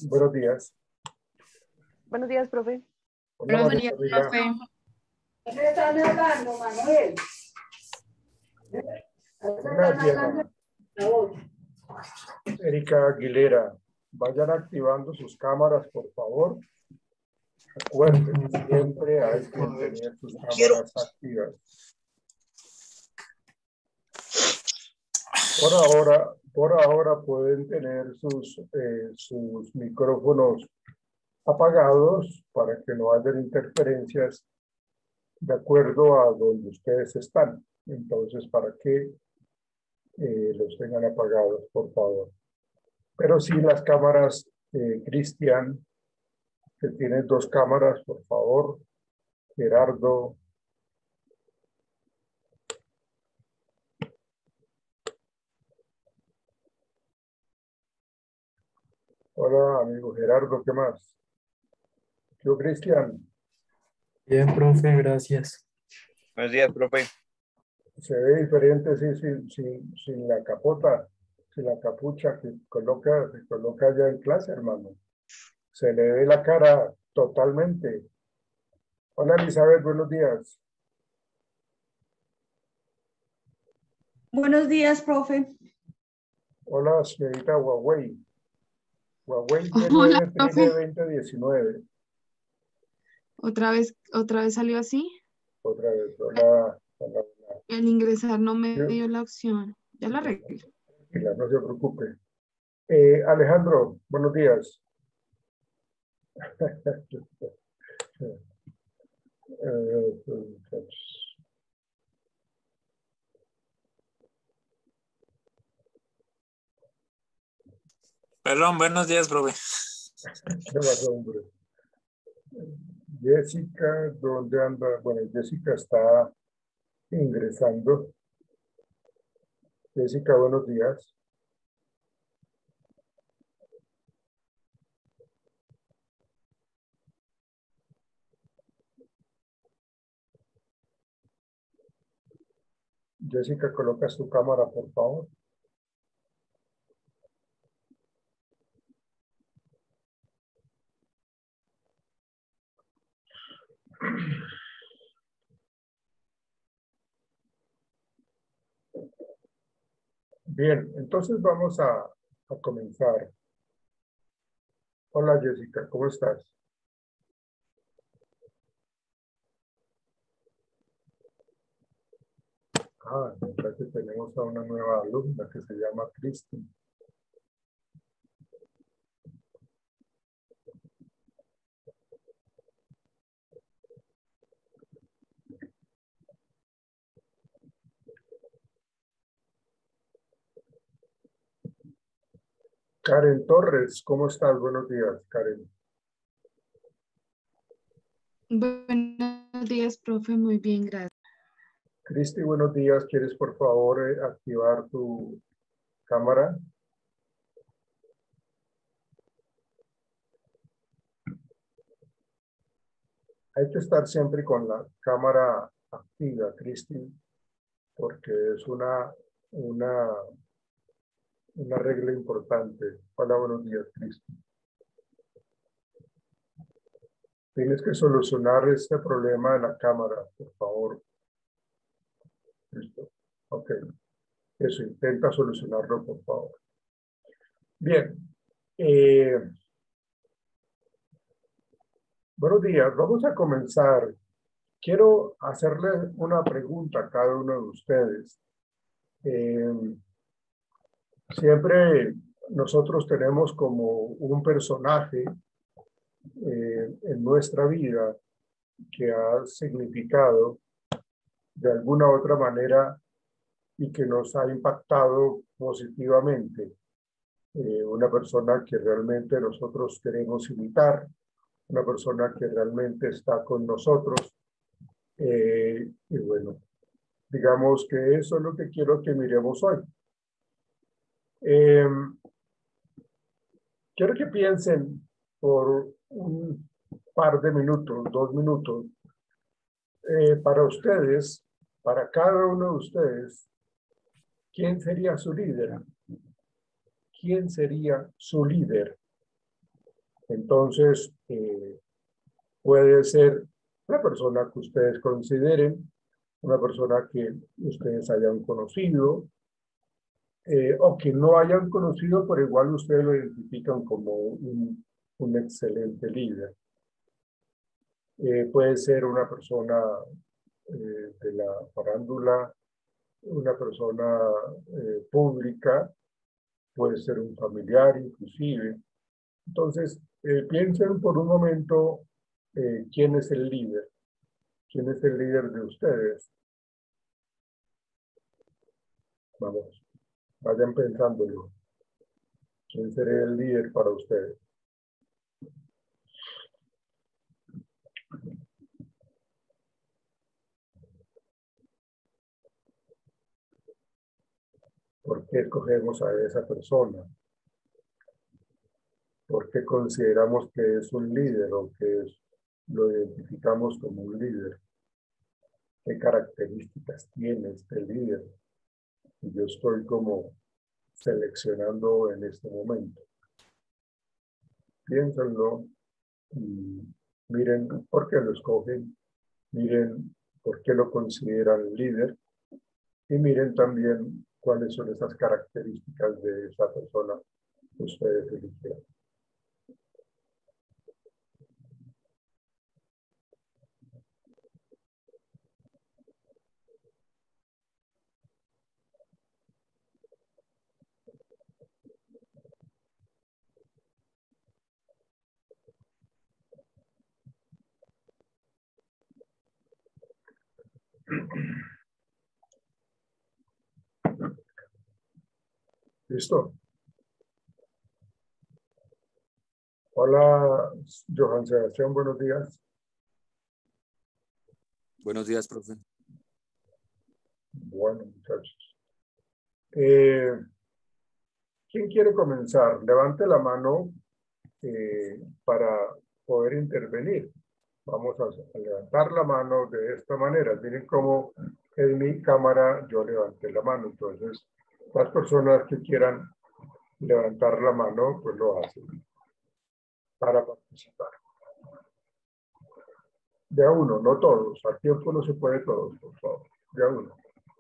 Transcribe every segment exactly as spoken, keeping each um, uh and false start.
Buenos días. Buenos días, profe. Hola, Buenos María días, Camila. profe. ¿Qué están hablando, Manuel? Hola, Diana. Erika Aguilera. Vayan activando sus cámaras, por favor. Recuerden, siempre hay que tener sus cámaras activas. Por ahora, por ahora pueden tener sus, eh, sus micrófonos apagados para que no haya interferencias de acuerdo a donde ustedes están. Entonces, para que eh, los tengan apagados, por favor. Pero sí las cámaras, eh, Cristian, que tienen dos cámaras, por favor. Gerardo. Hola, amigo Gerardo, ¿qué más? Yo, Cristian. Bien, profe, gracias. Buenos días, profe. Se ve diferente, sí, sin, sin, sin la capota, sin la capucha que coloca, que coloca ya en clase, hermano. Se le ve la cara totalmente. Hola, Elizabeth, buenos días. Buenos días, profe. Hola, señorita Huawei. Huawei Hola, profe. veinte diecinueve. Otra vez, otra vez salió así. Otra vez, hola. hola, hola. El ingresar no me Yo- dio la opción. Ya la arreglé. Tranquila, no se preocupe. Eh, Alejandro, buenos días. Eh, Perdón, buenos días, profe. ¿Qué pasó, hombre? Jessica, ¿dónde anda? Bueno, Jessica está ingresando. Jessica, buenos días. Jessica, coloca su cámara, por favor. Bien, entonces vamos a, a comenzar. Hola, Jessica, ¿cómo estás? Ah, ya que tenemos a una nueva alumna que se llama Cristi. Karen Torres, ¿cómo estás? Buenos días, Karen. Buenos días, profe. Muy bien, gracias. Cristi, buenos días. ¿Quieres, por favor, eh, activar tu cámara? Hay que estar siempre con la cámara activa, Cristi, porque es una, una, una regla importante. Hola, buenos días, Cristi. Tienes que solucionar este problema de la cámara, por favor. Listo. Ok. Eso, intenta solucionarlo, por favor. Bien. Eh, buenos días. Vamos a comenzar. Quiero hacerle una pregunta a cada uno de ustedes. Eh, siempre nosotros tenemos como un personaje eh, en nuestra vida que ha significado de alguna u otra manera y que nos ha impactado positivamente. Eh, una persona que realmente nosotros queremos imitar, una persona que realmente está con nosotros. Eh, y bueno, digamos que eso es lo que quiero que miremos hoy. Eh, quiero que piensen por un par de minutos, dos minutos, eh, para ustedes, para cada uno de ustedes, ¿quién sería su líder? ¿Quién sería su líder? Entonces, eh, puede ser una persona que ustedes consideren, una persona que ustedes hayan conocido, eh, o que no hayan conocido, pero igual ustedes lo identifican como un, un excelente líder. Eh, puede ser una persona eh, de la farándula, una persona eh, pública, puede ser un familiar inclusive. Entonces, eh, piensen por un momento eh, quién es el líder, quién es el líder de ustedes. Vamos, vayan pensándolo. ¿Quién sería el líder para ustedes? ¿Por qué escogemos a esa persona? ¿Por qué consideramos que es un líder o que es, lo identificamos como un líder? ¿Qué características tiene este líder? Y yo estoy como seleccionando en este momento. Piénsenlo y miren por qué lo escogen, miren por qué lo consideran líder y miren también cuáles son esas características de esa persona que ustedes eligieron. ¿Listo? Hola, Johan Sebastián, buenos días. Buenos días, profe. Bueno, muchachos. Eh, ¿Quién quiere comenzar? Levante la mano eh, para poder intervenir. Vamos a, a levantar la mano de esta manera. Miren cómo en mi cámara yo levanté la mano. Entonces, las personas que quieran levantar la mano, pues lo hacen para participar. De a uno, no todos. A tiempo no se puede todos, por favor. De a uno.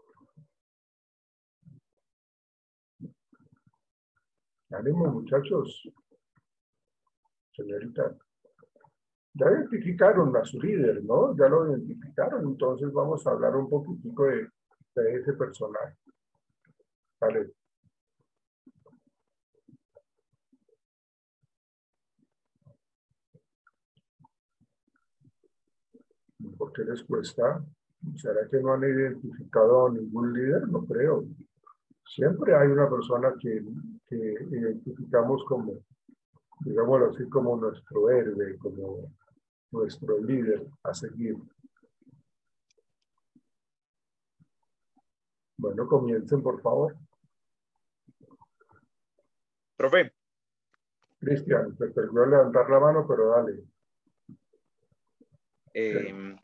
Ánimo, muchachos. Señorita. Ya identificaron a su líder, ¿no? Ya lo identificaron. Entonces vamos a hablar un poquitico de, de ese personaje. Vale. ¿Por qué les cuesta? ¿Será que no han identificado a ningún líder? No creo. Siempre hay una persona que, que identificamos como, digámoslo así, como nuestro héroe, como nuestro líder a seguir. Bueno, comiencen, por favor. Profe. Cristian, te perdió levantar la mano, pero dale. Eh,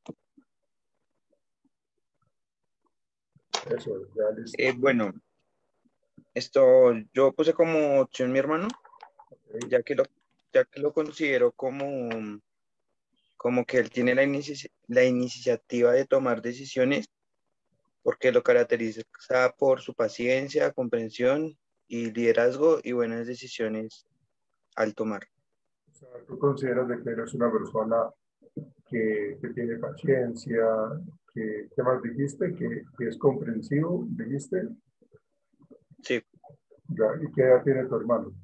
Eso, ya listo. eh, bueno, esto yo puse como opción mi hermano, Okay. ya que lo, ya que lo considero como, como que él tiene la, inici la iniciativa de tomar decisiones, porque lo caracteriza por su paciencia, comprensión y liderazgo y buenas decisiones al tomar. O sea, ¿tú consideras de que eres una persona que, que tiene paciencia, que, ¿qué más dijiste? Que, que es comprensivo, dijiste. Sí. Ya, ¿y qué edad tiene tu hermano?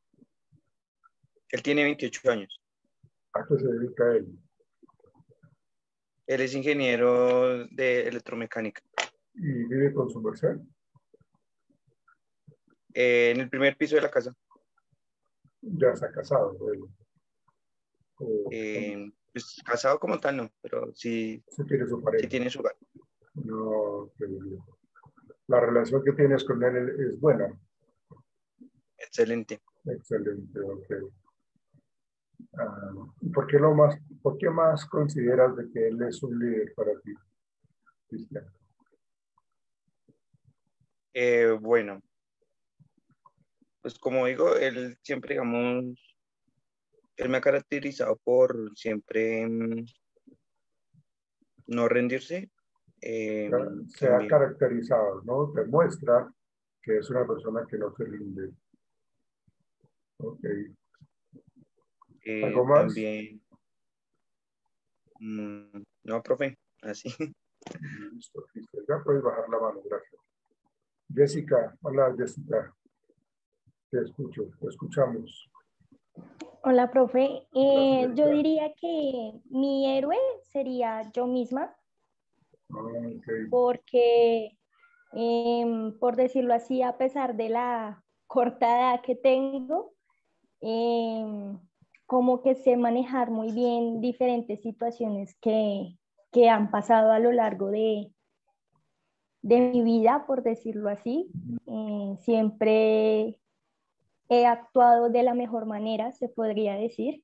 Él tiene veintiocho años. ¿A qué se dedica él? Él es ingeniero de electromecánica. ¿Y vive con su merced? Eh, en el primer piso de la casa. Ya está casado, él. O, Eh, pues casado como tal no, pero sí, sí tiene su sí pareja. tiene su hogar. No, que la relación que tienes con él es buena. Excelente. Excelente, ok. Uh, ¿por qué lo más, por qué más consideras de que él es un líder para ti, Cristian? Eh, bueno, pues como digo, él siempre, digamos, él me ha caracterizado por siempre mm, no rendirse. eh, Se ha también caracterizado, ¿no? Demuestra que es una persona que no se rinde. Ok. eh, ¿Algo más? también, mm, no, profe, así. Listo, listo. Ya puedes bajar la mano, gracias. Jessica, hola Jessica. Te escucho, te escuchamos. Hola, profe. Hola, Eh, yo Jessica. diría que mi héroe sería yo misma, Ah, ok. porque, em, por decirlo así, a pesar de la corta edad que tengo, em, como que sé manejar muy bien diferentes situaciones que, que han pasado a lo largo de, de mi vida, por decirlo así. Eh, siempre he actuado de la mejor manera, se podría decir.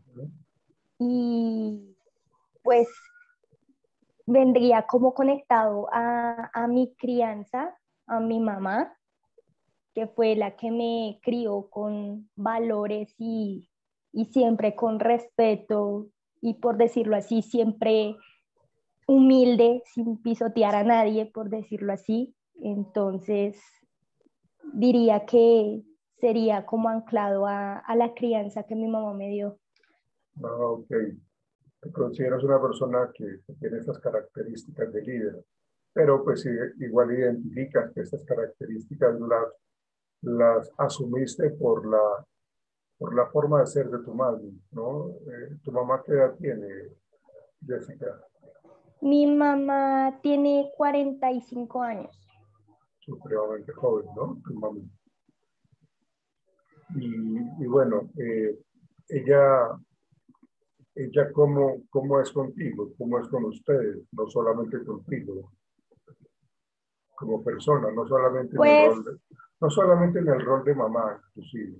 Y pues vendría como conectado a, a mi crianza, a mi mamá, que fue la que me crió con valores y, y siempre con respeto y, por decirlo así, siempre humilde, sin pisotear a nadie, por decirlo así. Entonces, diría que sería como anclado a, a la crianza que mi mamá me dio. Ah, ok. Te consideras una persona que, que tiene estas características de líder, pero pues sí, igual identificas que estas características las, las asumiste por la, por la forma de ser de tu madre, ¿no? Eh, ¿Tu mamá qué edad tiene, Jessica? Mi mamá tiene cuarenta y cinco años. Supremamente joven, ¿no? Tu mamá. Y, y bueno, eh, ella, ella cómo, cómo es contigo, cómo es con ustedes, no solamente contigo, como persona, no solamente en el Pues, rol de, no solamente en el rol de mamá, inclusive.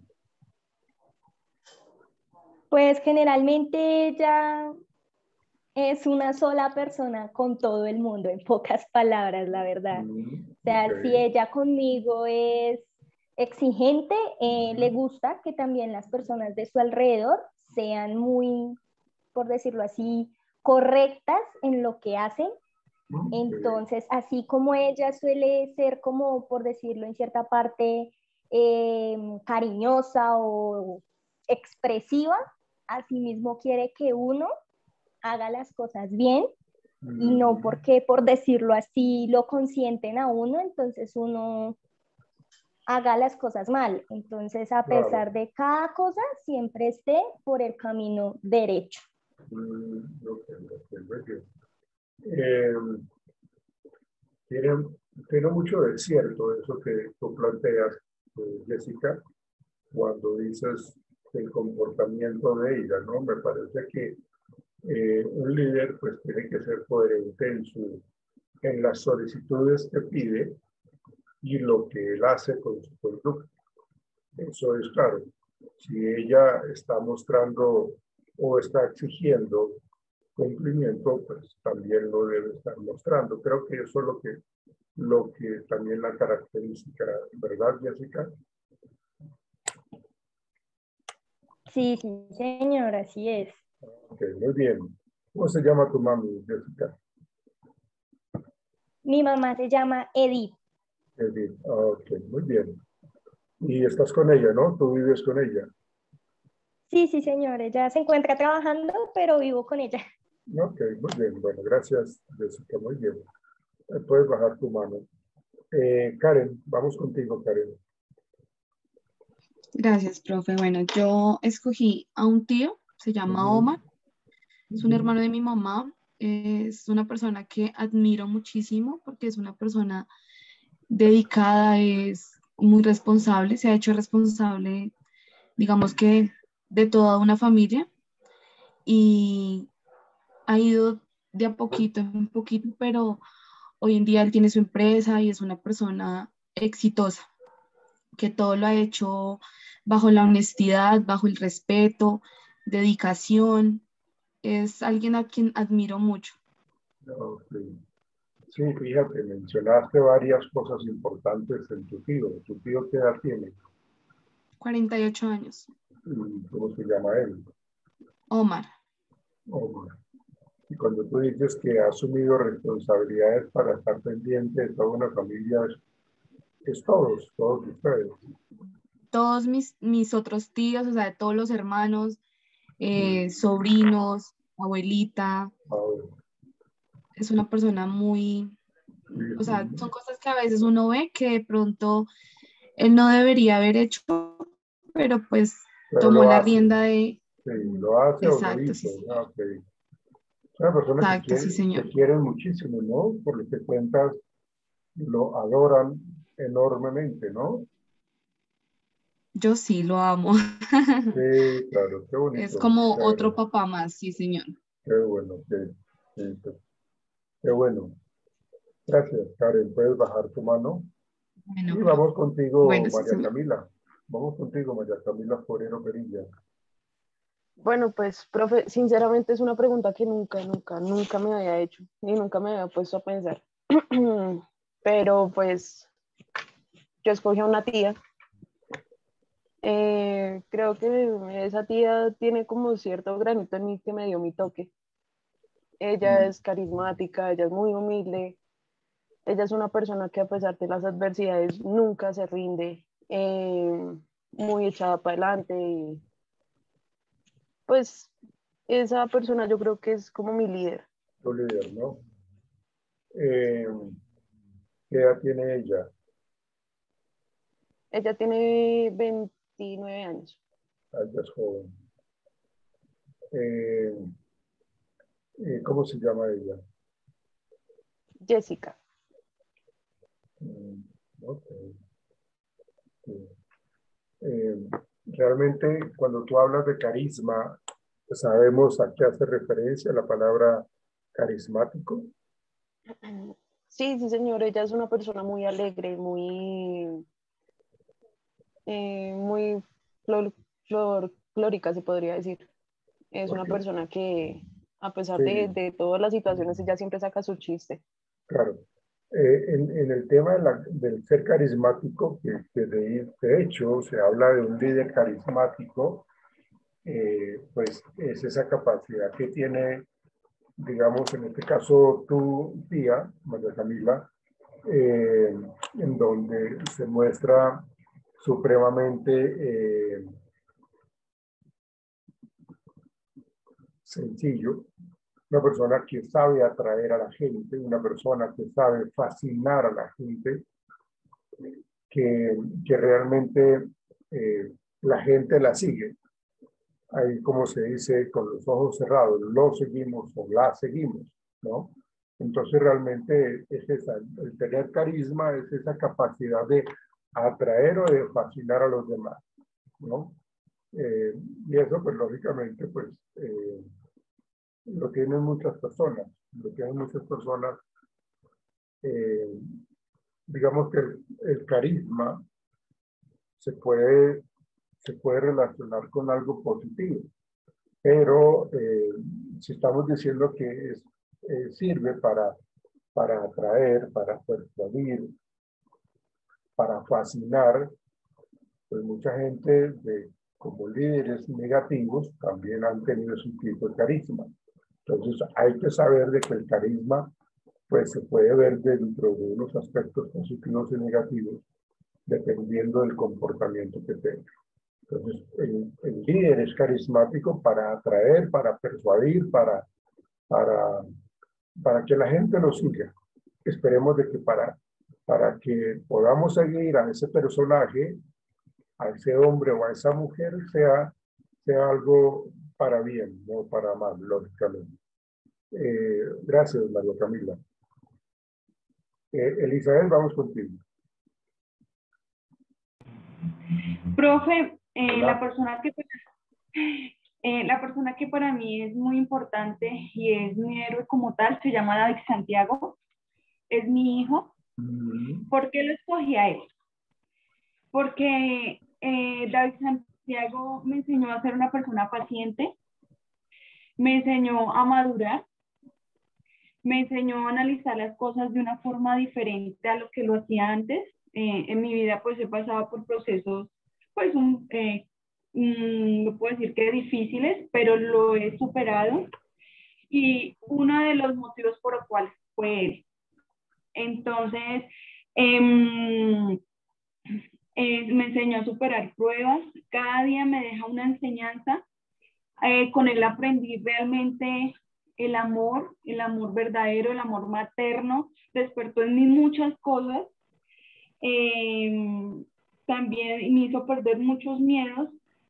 pues generalmente ella es una sola persona con todo el mundo, en pocas palabras, la verdad. Mm, O sea, si ok. ella conmigo es exigente, eh, le gusta que también las personas de su alrededor sean muy, por decirlo así, correctas en lo que hacen. Mm, qué bien. Entonces, así como ella suele ser como, por decirlo en cierta parte, eh, cariñosa o expresiva, asimismo quiere que uno haga las cosas bien y no Mm, porque, por decirlo así, lo consienten a uno, entonces uno haga las cosas mal. Entonces, a claro. pesar de cada cosa, siempre esté por el camino derecho. Mm, ok, ok, muy bien. Eh, tiene, tiene mucho de cierto eso que tú planteas, eh, Jessica, cuando dices el comportamiento de ella, ¿no? Me parece que eh, un líder pues tiene que ser coherente en, su, en las solicitudes que pide y lo que él hace con su conducta. Eso es claro. Si ella está mostrando o está exigiendo cumplimiento, pues también lo debe estar mostrando. Creo que eso es lo que, lo que también la característica, ¿verdad, Jessica? Sí, sí, señor, así es. Ok, muy bien. ¿Cómo se llama tu mami, Jessica? Mi mamá se llama Edith. Edith. Ok, muy bien. Y estás con ella, ¿no? Tú vives con ella. Sí, sí, señor, ella se encuentra trabajando, pero vivo con ella. Ok, muy bien. Bueno, gracias, Jessica. Muy bien. Eh, Puedes bajar tu mano. Eh, Karen, vamos contigo, Karen. Gracias, profe. Bueno, yo escogí a un tío, se llama Ujú, Omar, es un ujú, hermano de mi mamá, es una persona que admiro muchísimo porque es una persona dedicada, es muy responsable, se ha hecho responsable, digamos que de toda una familia y ha ido de a poquito en poquito, pero hoy en día él tiene su empresa y es una persona exitosa, que todo lo ha hecho bajo la honestidad, bajo el respeto, dedicación. Es alguien a quien admiro mucho. ok. Sí, fíjate, mencionaste varias cosas importantes en tu tío. ¿Tu tío qué edad tiene? cuarenta y ocho años. ¿Y cómo se llama él? Omar. Omar. Y cuando tú dices que ha asumido responsabilidades para estar pendiente de toda una familia, es, es todos, todos ustedes. Todos mis, mis otros tíos, o sea, de todos los hermanos, eh, sobrinos, abuelita. Ahora, Es una persona muy, sí, o sea, sí, son cosas que a veces uno ve que de pronto él no debería haber hecho, pero pues pero tomó lo la hace, rienda de... sí, lo hace o lo Exacto, hizo. sí, sí. ¿No? Okay. Es una persona que Exacto, sí, quiere, señor. que quieren muchísimo, ¿no? Por lo que cuentas, lo adoran enormemente, ¿no? Yo sí lo amo. Sí, claro, qué Es bonito, como chévere, otro papá más, sí, señor. qué bueno, qué, qué, qué bueno. Gracias, Karen. Puedes bajar tu mano. Bueno, Y profe. vamos contigo, Bueno, sí, María señor. Camila. Vamos contigo, María Camila Forero Perilla. Bueno, pues, profe, sinceramente es una pregunta que nunca, nunca, nunca me había hecho, ni nunca me había puesto a pensar. Pero pues yo escogí a una tía. Eh, creo que esa tía tiene como cierto granito en mí que me dio mi toque. Ella es carismática, ella es muy humilde, ella es una persona que a pesar de las adversidades nunca se rinde, eh, muy echada para adelante. Y, pues esa persona yo creo que es como mi líder. Tu líder, ¿no? Eh, ¿Qué edad tiene ella? Ella tiene veintinueve años. Ella es joven. Eh, eh, ¿Cómo se llama ella? Jessica. Mm, ok. Sí. Eh, realmente, cuando tú hablas de carisma, ¿sabemos a qué hace referencia la palabra carismático? Sí, sí, señor, ella es una persona muy alegre, muy, eh, muy flor, folclórica, se podría decir. Es una Porque, persona que, a pesar de, sí, de todas las situaciones, ella siempre saca su chiste. claro. Eh, en, en el tema de la- del ser carismático, que, que de, de hecho se habla de un líder carismático, eh, pues es esa capacidad que tiene, digamos, en este caso tu tía, María Camila, eh, en donde se muestra supremamente eh, sencillo, una persona que sabe atraer a la gente, una persona que sabe fascinar a la gente, que, que realmente eh, la gente la sigue. Ahí, como se dice, con los ojos cerrados, lo seguimos o la seguimos, ¿no? Entonces, realmente es esa, el tener carisma es esa capacidad de atraer o de fascinar a los demás, ¿no? Eh, y eso, pues, lógicamente, pues, eh, lo tienen muchas personas, lo tienen muchas personas. Eh, digamos que el, el carisma se puede, se puede relacionar con algo positivo, pero eh, si estamos diciendo que es, eh, sirve para, para atraer, para persuadir, para fascinar, pues mucha gente de, como líderes negativos también han tenido su tipo de carisma. Entonces hay que saber de que el carisma pues se puede ver dentro de unos aspectos positivos y negativos dependiendo del comportamiento que tenga. Entonces, el, el líder es carismático para atraer, para persuadir, para, para, para que la gente lo siga. Esperemos de que para, para que podamos seguir a ese personaje, a ese hombre o a esa mujer, sea, sea algo para bien, no para mal, lógicamente. Eh, gracias, María Camila. Eh, Elizabeth, vamos contigo. Profe, eh, Hola. la persona que eh, la persona que para mí es muy importante y es mi héroe como tal se llama David Santiago, es mi hijo. Mm. ¿Por qué lo escogí a él? Porque eh, David Santiago me enseñó a ser una persona paciente, me enseñó a madurar, me enseñó a analizar las cosas de una forma diferente a lo que lo hacía antes. Eh, en mi vida pues he pasado por procesos pues un, eh, mmm, no puedo decir que difíciles, pero lo he superado. Y uno de los motivos por los cuales fue él. Entonces, eh, eh, me enseñó a superar pruebas, cada día me deja una enseñanza. Eh, con él aprendí realmente el amor, el amor verdadero, el amor materno, despertó en mí muchas cosas. Eh, también me hizo perder muchos miedos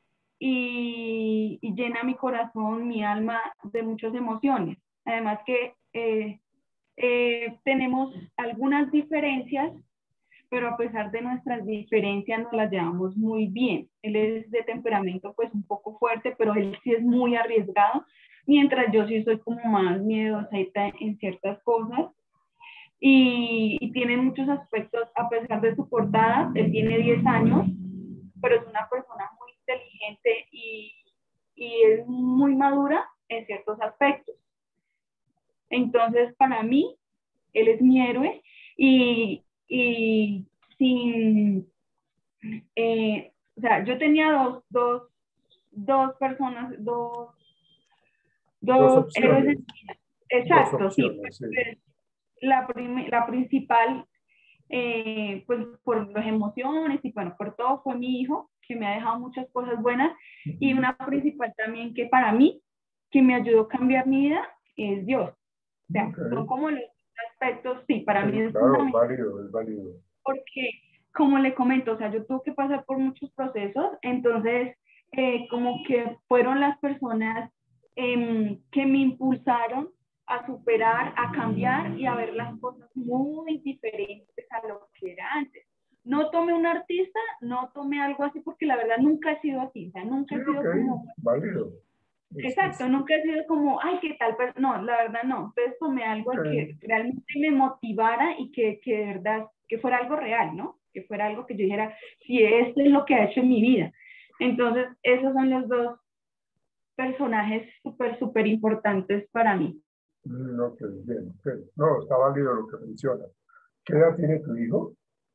y, y llena mi corazón, mi alma de muchas emociones. Además que eh, eh, tenemos algunas diferencias, pero a pesar de nuestras diferencias nos las llevamos muy bien. Él es de temperamento pues un poco fuerte, pero él sí es muy arriesgado, mientras yo sí soy como más miedosa en ciertas cosas. Y, y tiene muchos aspectos, a pesar de su portada, él tiene diez años, pero es una persona muy inteligente y, y es muy madura en ciertos aspectos. Entonces, para mí, él es mi héroe y, y sin, eh, o sea, yo tenía dos, dos, dos personas, dos, dos, Dos héroes opciones. en vida. Exacto, Dos opciones, sí. sí. La, prim la principal, eh, pues por las emociones y bueno, por todo fue mi hijo, que me ha dejado muchas cosas buenas, y una principal también que para mí, que me ayudó a cambiar mi vida, es Dios. O sea, Okay. son como los aspectos, sí, para Sí, mí es claro, es fundamental. válido, es válido. Porque, como le comento, o sea, yo tuve que pasar por muchos procesos, entonces, eh, como que fueron las personas eh, que me impulsaron a superar, a cambiar y a ver las cosas muy diferentes a lo que era antes. No tomé un artista, no tomé algo así, porque la verdad nunca he sido así, o sea, nunca Sí, he sido okay, como... válido. Exacto, nunca he sido como, ay, qué tal, pero no, la verdad no. Entonces tomé algo Okay. que realmente me motivara y que, que de verdad, que fuera algo real, ¿no? Que fuera algo que yo dijera, si esto es lo que ha hecho en mi vida. Entonces, esos son los dos personajes súper, súper importantes para mí. Mm, ok, bien, okay. No, está válido lo que menciona. ¿Qué edad tiene tu hijo?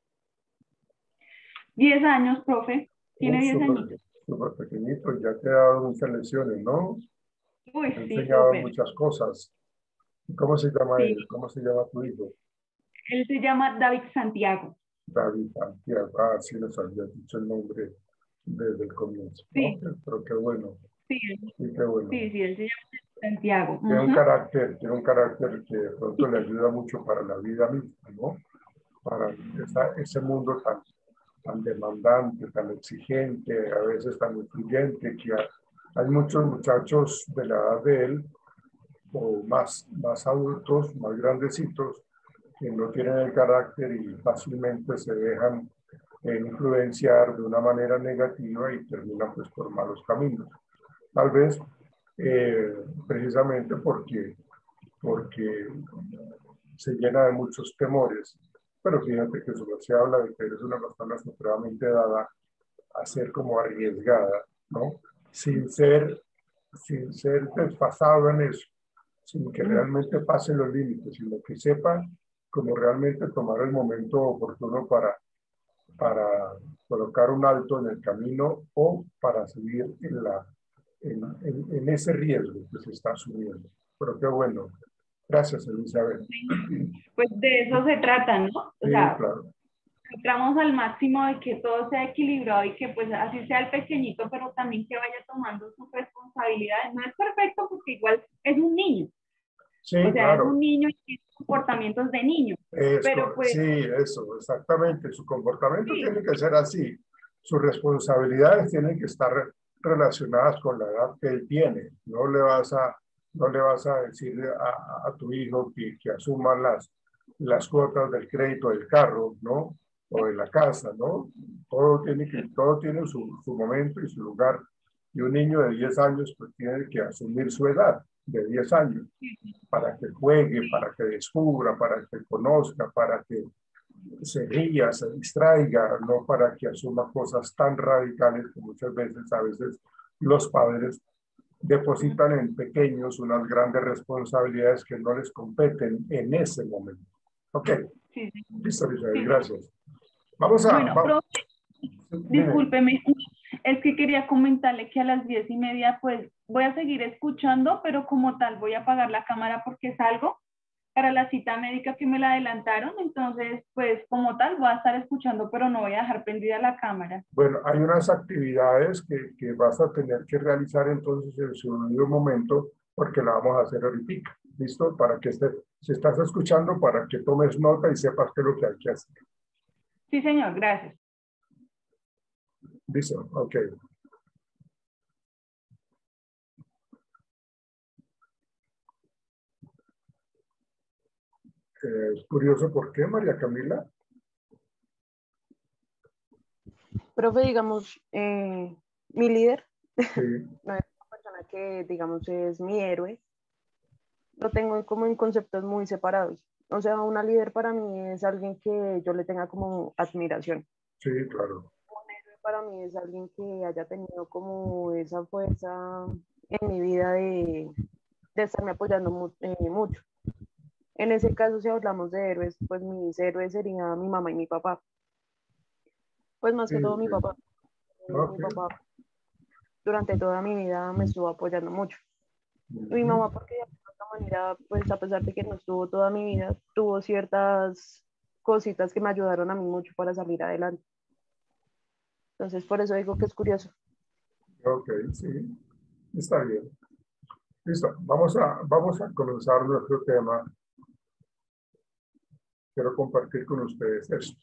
Diez años, profe. Tiene Oh, diez súper, años. súper pequeñito, ya te ha dado muchas lecciones, ¿no? Uy, Te ha sí, enseñado súper. muchas cosas. ¿Cómo se llama Sí. él? ¿Cómo se llama tu hijo? Él se llama David Santiago. David Santiago. Ah, sí, nos habías dicho el nombre desde el comienzo. Sí. Okay, pero qué bueno. Sí, Sí, qué bueno. sí, sí, él se llama Santiago. Tiene un Uh-huh. carácter, tiene un carácter que de pronto le ayuda mucho para la vida misma, ¿no? Para esa, ese mundo tan, tan demandante, tan exigente, a veces tan influyente, que hay, hay muchos muchachos de la edad de él, o más, más adultos, más grandecitos, que no tienen el carácter y fácilmente se dejan eh, influenciar de una manera negativa y terminan pues por malos caminos. Tal vez eh, precisamente porque, porque se llena de muchos temores. Pero fíjate que solo se habla de que eres una persona supremamente dada a ser como arriesgada, ¿no? Sin ser, sin ser desfasado en eso, sin que realmente pase los límites, sino que sepa como realmente tomar el momento oportuno para, para colocar un alto en el camino o para seguir en, la, en, en, en ese riesgo que se está asumiendo. Pero qué bueno. Gracias, Elizabeth. Pues de eso se trata, ¿no? O Sí, sea, claro. entramos al máximo de que todo sea equilibrado y que pues así sea el pequeñito, pero también que vaya tomando sus responsabilidades. No es perfecto porque igual es un niño. Sí, o sea, claro. es un niño y tiene comportamientos de niño. Es pero pues... Sí, eso, exactamente. Su comportamiento Sí. tiene que ser así. Sus responsabilidades tienen que estar relacionadas con la edad que él tiene. No le vas a, no le vas a decir a, a tu hijo que, que asuma las, las cuotas del crédito del carro, ¿no? O de la casa, ¿no? Todo tiene, que, todo tiene su, su momento y su lugar. Y un niño de diez años pues tiene que asumir su edad de diez años para que juegue, para que descubra, para que conozca, para que se ría, se distraiga, no para que asuma cosas tan radicales que muchas veces, a veces los padres depositan en pequeños unas grandes responsabilidades que no les competen en ese momento. Ok, Sí, sí. listo, Isabel, Sí. gracias. Vamos a... Bueno, vamos. profe, discúlpeme, Es que quería comentarle que a las diez y media pues voy a seguir escuchando, pero como tal voy a apagar la cámara porque salgo para la cita médica que me la adelantaron, entonces pues como tal voy a estar escuchando, pero no voy a dejar prendida la cámara. Bueno, hay unas actividades que, que vas a tener que realizar entonces en su debido momento porque la vamos a hacer ahorita. ¿Listo? Para que estés, si estás escuchando, para que tomes nota y sepas qué es lo que hay que hacer. Sí, señor, gracias. Listo, ok. Eh, es curioso, ¿por qué, María Camila? Profe, digamos, eh, mi líder, Sí. no es una persona que, digamos, es mi héroe, lo tengo como en conceptos muy separados. O sea, una líder para mí es alguien que yo le tenga como admiración. Sí, claro. Un héroe para mí es alguien que haya tenido como esa fuerza en mi vida de, de estarme apoyando mu eh, mucho. En ese caso, si hablamos de héroes, pues mis héroes serían mi mamá y mi papá. Pues más Sí, que todo mi sí. papá. Okay. Mi papá durante toda mi vida me estuvo apoyando mucho. Uh-huh. Mi mamá, porque de alguna manera, pues a pesar de que no estuvo toda mi vida, tuvo ciertas cositas que me ayudaron a mí mucho para salir adelante. Entonces, por eso digo que es curioso. Ok, sí, está bien. Listo, vamos a, vamos a comenzar nuestro tema. Quiero compartir con ustedes esto.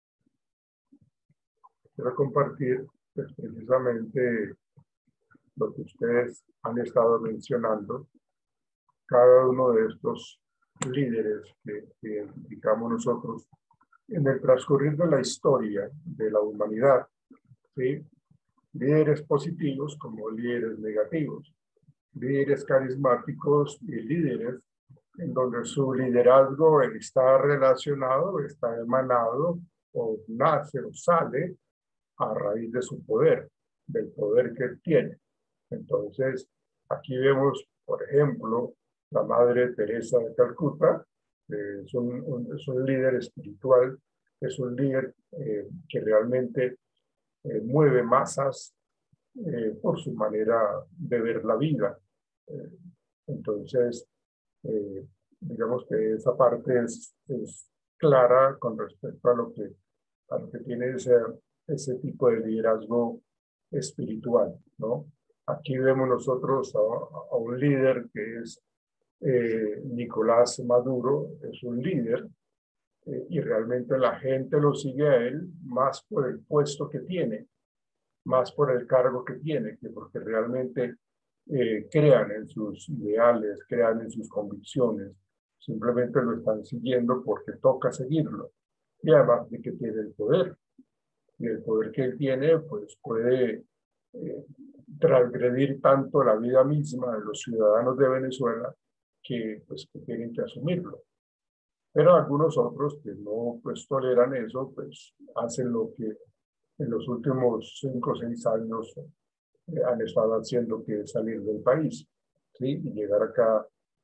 Quiero compartir pues, precisamente lo que ustedes han estado mencionando. Cada uno de estos líderes que, que identificamos nosotros en el transcurrir de la historia de la humanidad, ¿sí? Líderes positivos como líderes negativos, líderes carismáticos y líderes en donde su liderazgo está relacionado, está emanado o nace o sale a raíz de su poder, del poder que él tiene. Entonces, aquí vemos, por ejemplo, la Madre Teresa de Calcuta, eh, es, un, un, es un líder espiritual, es un líder eh, que realmente eh, mueve masas eh, por su manera de ver la vida. Eh, entonces, eh, digamos que esa parte es, es clara con respecto a lo que, a lo que tiene ese, ese tipo de liderazgo espiritual, ¿no? Aquí vemos nosotros a, a un líder que es eh, Nicolás Maduro, es un líder eh, y realmente la gente lo sigue a él más por el puesto que tiene, más por el cargo que tiene, que porque realmente eh, crean en sus ideales, crean en sus convicciones, simplemente lo están siguiendo porque toca seguirlo. Y además de que tiene el poder. Y el poder que él tiene, pues puede eh, transgredir tanto la vida misma de los ciudadanos de Venezuela que, pues, que tienen que asumirlo. Pero algunos otros que no pues, toleran eso, pues hacen lo que en los últimos cinco o seis años eh, han estado haciendo, que es salir del país, ¿sí? Y llegar acá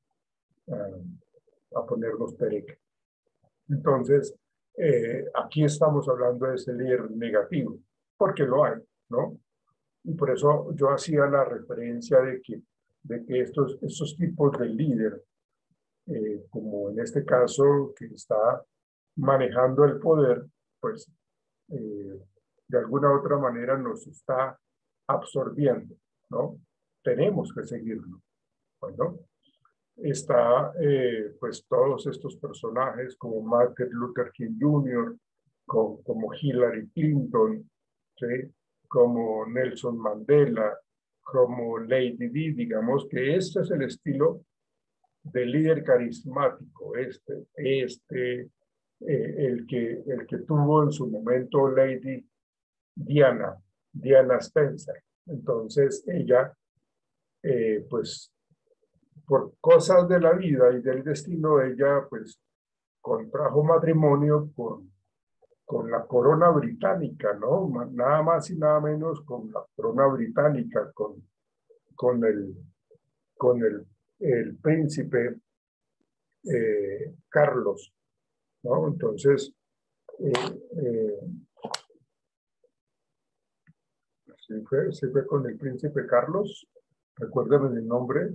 uh, a ponernos pereque. Entonces, eh, aquí estamos hablando de ese líder negativo, porque lo hay, ¿no? Y por eso yo hacía la referencia de que, de que estos, estos tipos de líder, eh, como en este caso que está manejando el poder, pues eh, de alguna u otra manera nos está absorbiendo, ¿no? Tenemos que seguirlo, ¿no? Está, eh, pues, todos estos personajes como Martin Luther King junior, como, como Hillary Clinton, ¿sí? Como Nelson Mandela, como Lady Di, digamos que este es el estilo de líder carismático, este, este, eh, el, que, el que tuvo en su momento Lady Diana, Diana Spencer. Entonces ella, eh, pues, por cosas de la vida y del destino, ella, pues, contrajo matrimonio con, con la corona británica, ¿no? Nada más y nada menos con la corona británica, con, con, el, con el, el príncipe eh, Carlos, ¿no? Entonces, eh, eh, Sí fue, sí fue con el príncipe Carlos. Recuérdame el nombre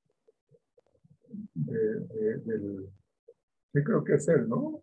de, de, del... Sí, creo que es él, ¿no?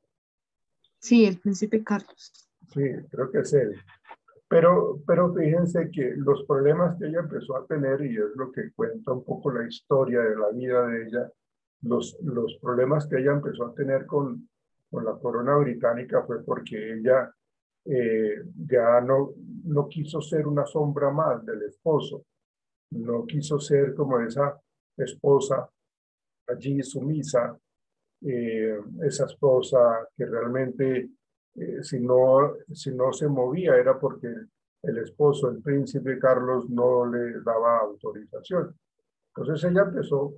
Sí, el príncipe Carlos. Sí, creo que es él. Pero, pero fíjense que los problemas que ella empezó a tener, y es lo que cuenta un poco la historia de la vida de ella, los, los problemas que ella empezó a tener con, con la corona británica fue porque ella eh, ya no, no quiso ser una sombra más del esposo, no quiso ser como esa esposa allí sumisa, eh, esa esposa que realmente eh, si, no, si no se movía era porque el esposo, el príncipe Carlos, no le daba autorización. Entonces ella empezó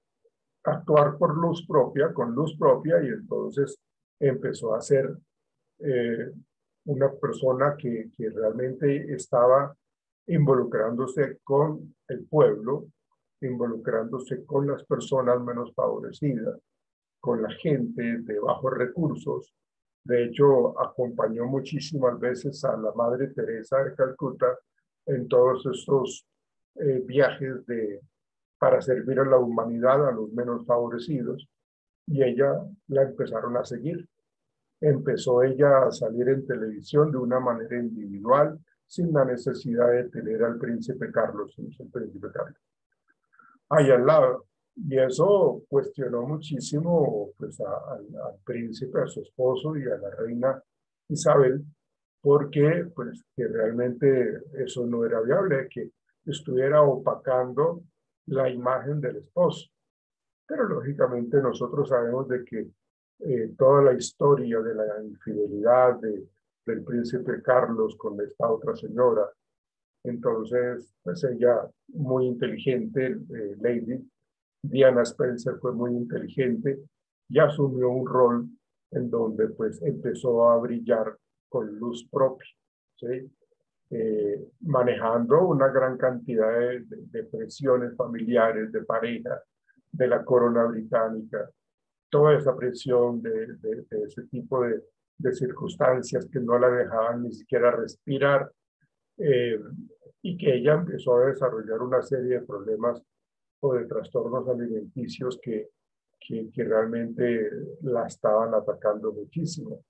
a actuar por luz propia, con luz propia, y entonces empezó a ser eh, una persona que, que realmente estaba involucrándose con el pueblo, involucrándose con las personas menos favorecidas, con la gente de bajos recursos. De hecho, acompañó muchísimas veces a la Madre Teresa de Calcuta en todos estos eh, viajes de, para servir a la humanidad, a los menos favorecidos, y ella la empezaron a seguir. Empezó ella a salir en televisión de una manera individual, sin la necesidad de tener al príncipe Carlos, el príncipe Carlos, ahí al lado. Y eso cuestionó muchísimo pues, a, al, al príncipe, a su esposo y a la reina Isabel, porque pues, que realmente eso no era viable, que estuviera opacando la imagen del esposo. Pero lógicamente nosotros sabemos de que eh, toda la historia de la infidelidad de, del príncipe Carlos con esta otra señora, entonces pues ella muy inteligente, eh, Lady Diana Spencer fue muy inteligente y asumió un rol en donde pues empezó a brillar con luz propia, ¿sí? Eh, manejando una gran cantidad de, de, de presiones familiares, de pareja, de la corona británica, toda esa presión de, de, de ese tipo de, de circunstancias que no la dejaban ni siquiera respirar, eh, y que ella empezó a desarrollar una serie de problemas o de trastornos alimenticios que, que, que realmente la estaban atacando muchísimo.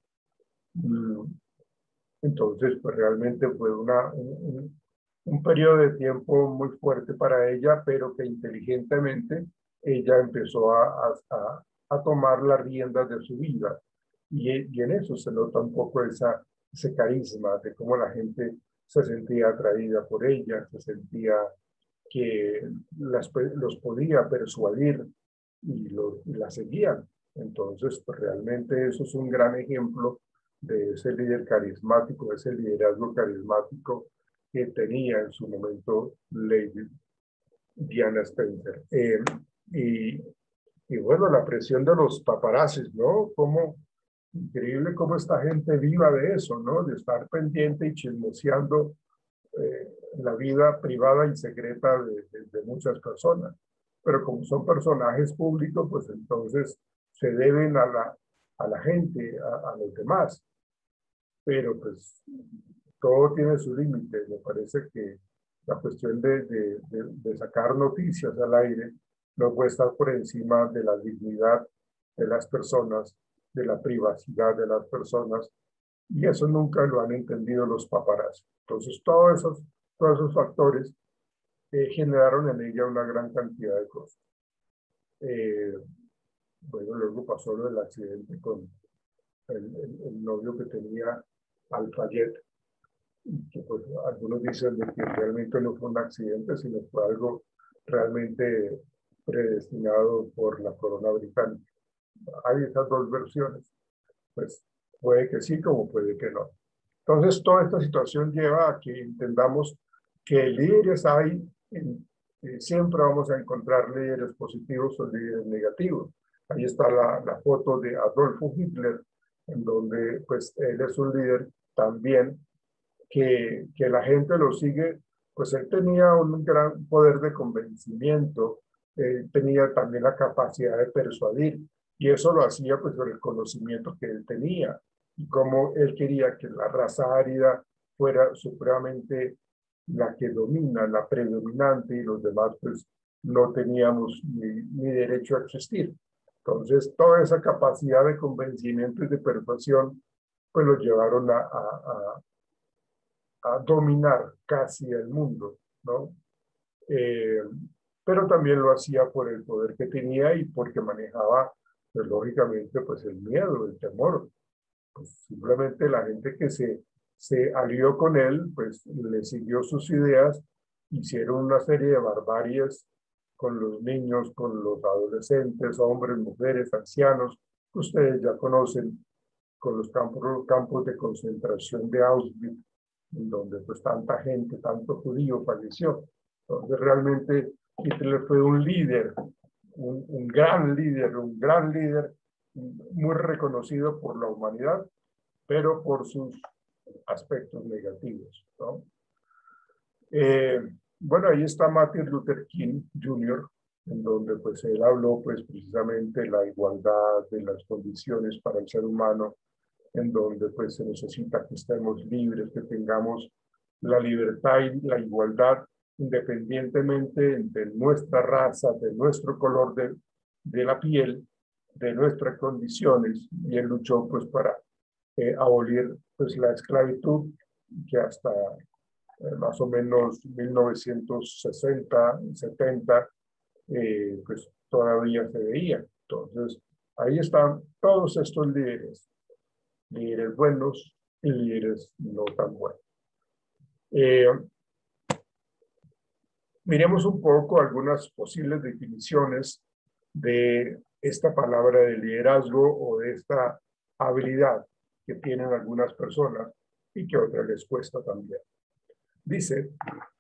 Entonces, pues realmente fue una, un, un periodo de tiempo muy fuerte para ella, pero que inteligentemente ella empezó a, a, a tomar las riendas de su vida. Y, y en eso se nota un poco esa, ese carisma de cómo la gente se sentía atraída por ella, se sentía que las, los podía persuadir y, lo, y la seguían. Entonces, pues realmente eso es un gran ejemplo de ese líder carismático, ese liderazgo carismático que tenía en su momento Lady Diana Spencer. Eh, y, y bueno, la presión de los paparazzis, ¿no? Como, increíble cómo esta gente viva de eso, ¿no? De estar pendiente y chismoseando eh, la vida privada y secreta de, de, de muchas personas. Pero como son personajes públicos, pues entonces se deben a la, a la gente, a, a los demás. Pero pues todo tiene su límite. Me parece que la cuestión de, de, de, de sacar noticias al aire no puede estar por encima de la dignidad de las personas, de la privacidad de las personas, y eso nunca lo han entendido los paparazzi. Entonces todos esos, todos esos factores eh, generaron en ella una gran cantidad de cosas. Eh, bueno, luego pasó lo del accidente con el, el, el novio que tenía Al-Fayed, que pues algunos dicen de que realmente no fue un accidente, sino fue algo realmente predestinado por la corona británica. Hay esas dos versiones, pues puede que sí como puede que no. Entonces toda esta situación lleva a que entendamos que líderes hay, en, eh, siempre vamos a encontrar líderes positivos o líderes negativos. Ahí está la, la foto de Adolfo Hitler, en donde pues él es un líder también que, que la gente lo sigue, pues él tenía un gran poder de convencimiento, eh, tenía también la capacidad de persuadir, y eso lo hacía pues por el conocimiento que él tenía, y cómo él quería que la raza árida fuera supremamente la que domina, la predominante, y los demás pues no teníamos ni, ni derecho a existir. Entonces, toda esa capacidad de convencimiento y de persuasión pues los llevaron a, a, a, a dominar casi el mundo, ¿no? Eh, pero también lo hacía por el poder que tenía y porque manejaba, pues, lógicamente, pues el miedo, el temor. Pues, simplemente la gente que se, se alió con él, pues le siguió sus ideas, hicieron una serie de barbaries con los niños, con los adolescentes, hombres, mujeres, ancianos, que ustedes ya conocen, con los campos, campos de concentración de Auschwitz, donde pues tanta gente, tanto judío falleció. Entonces realmente Hitler fue un líder, un, un gran líder, un gran líder, muy reconocido por la humanidad, pero por sus aspectos negativos, ¿no? Eh, bueno, ahí está Martin Luther King junior, en donde pues él habló pues precisamente de la igualdad, de las condiciones para el ser humano, en donde pues se necesita que estemos libres, que tengamos la libertad y la igualdad independientemente de nuestra raza, de nuestro color de, de la piel, de nuestras condiciones, y él luchó pues para eh, abolir pues la esclavitud, que hasta eh, más o menos mil novecientos sesenta, setenta, eh, pues todavía se veía. Entonces, ahí están todos estos líderes, líderes buenos y líderes no tan buenos. Eh, miremos un poco algunas posibles definiciones de esta palabra de liderazgo o de esta habilidad que tienen algunas personas y que a otras les cuesta también. Dice,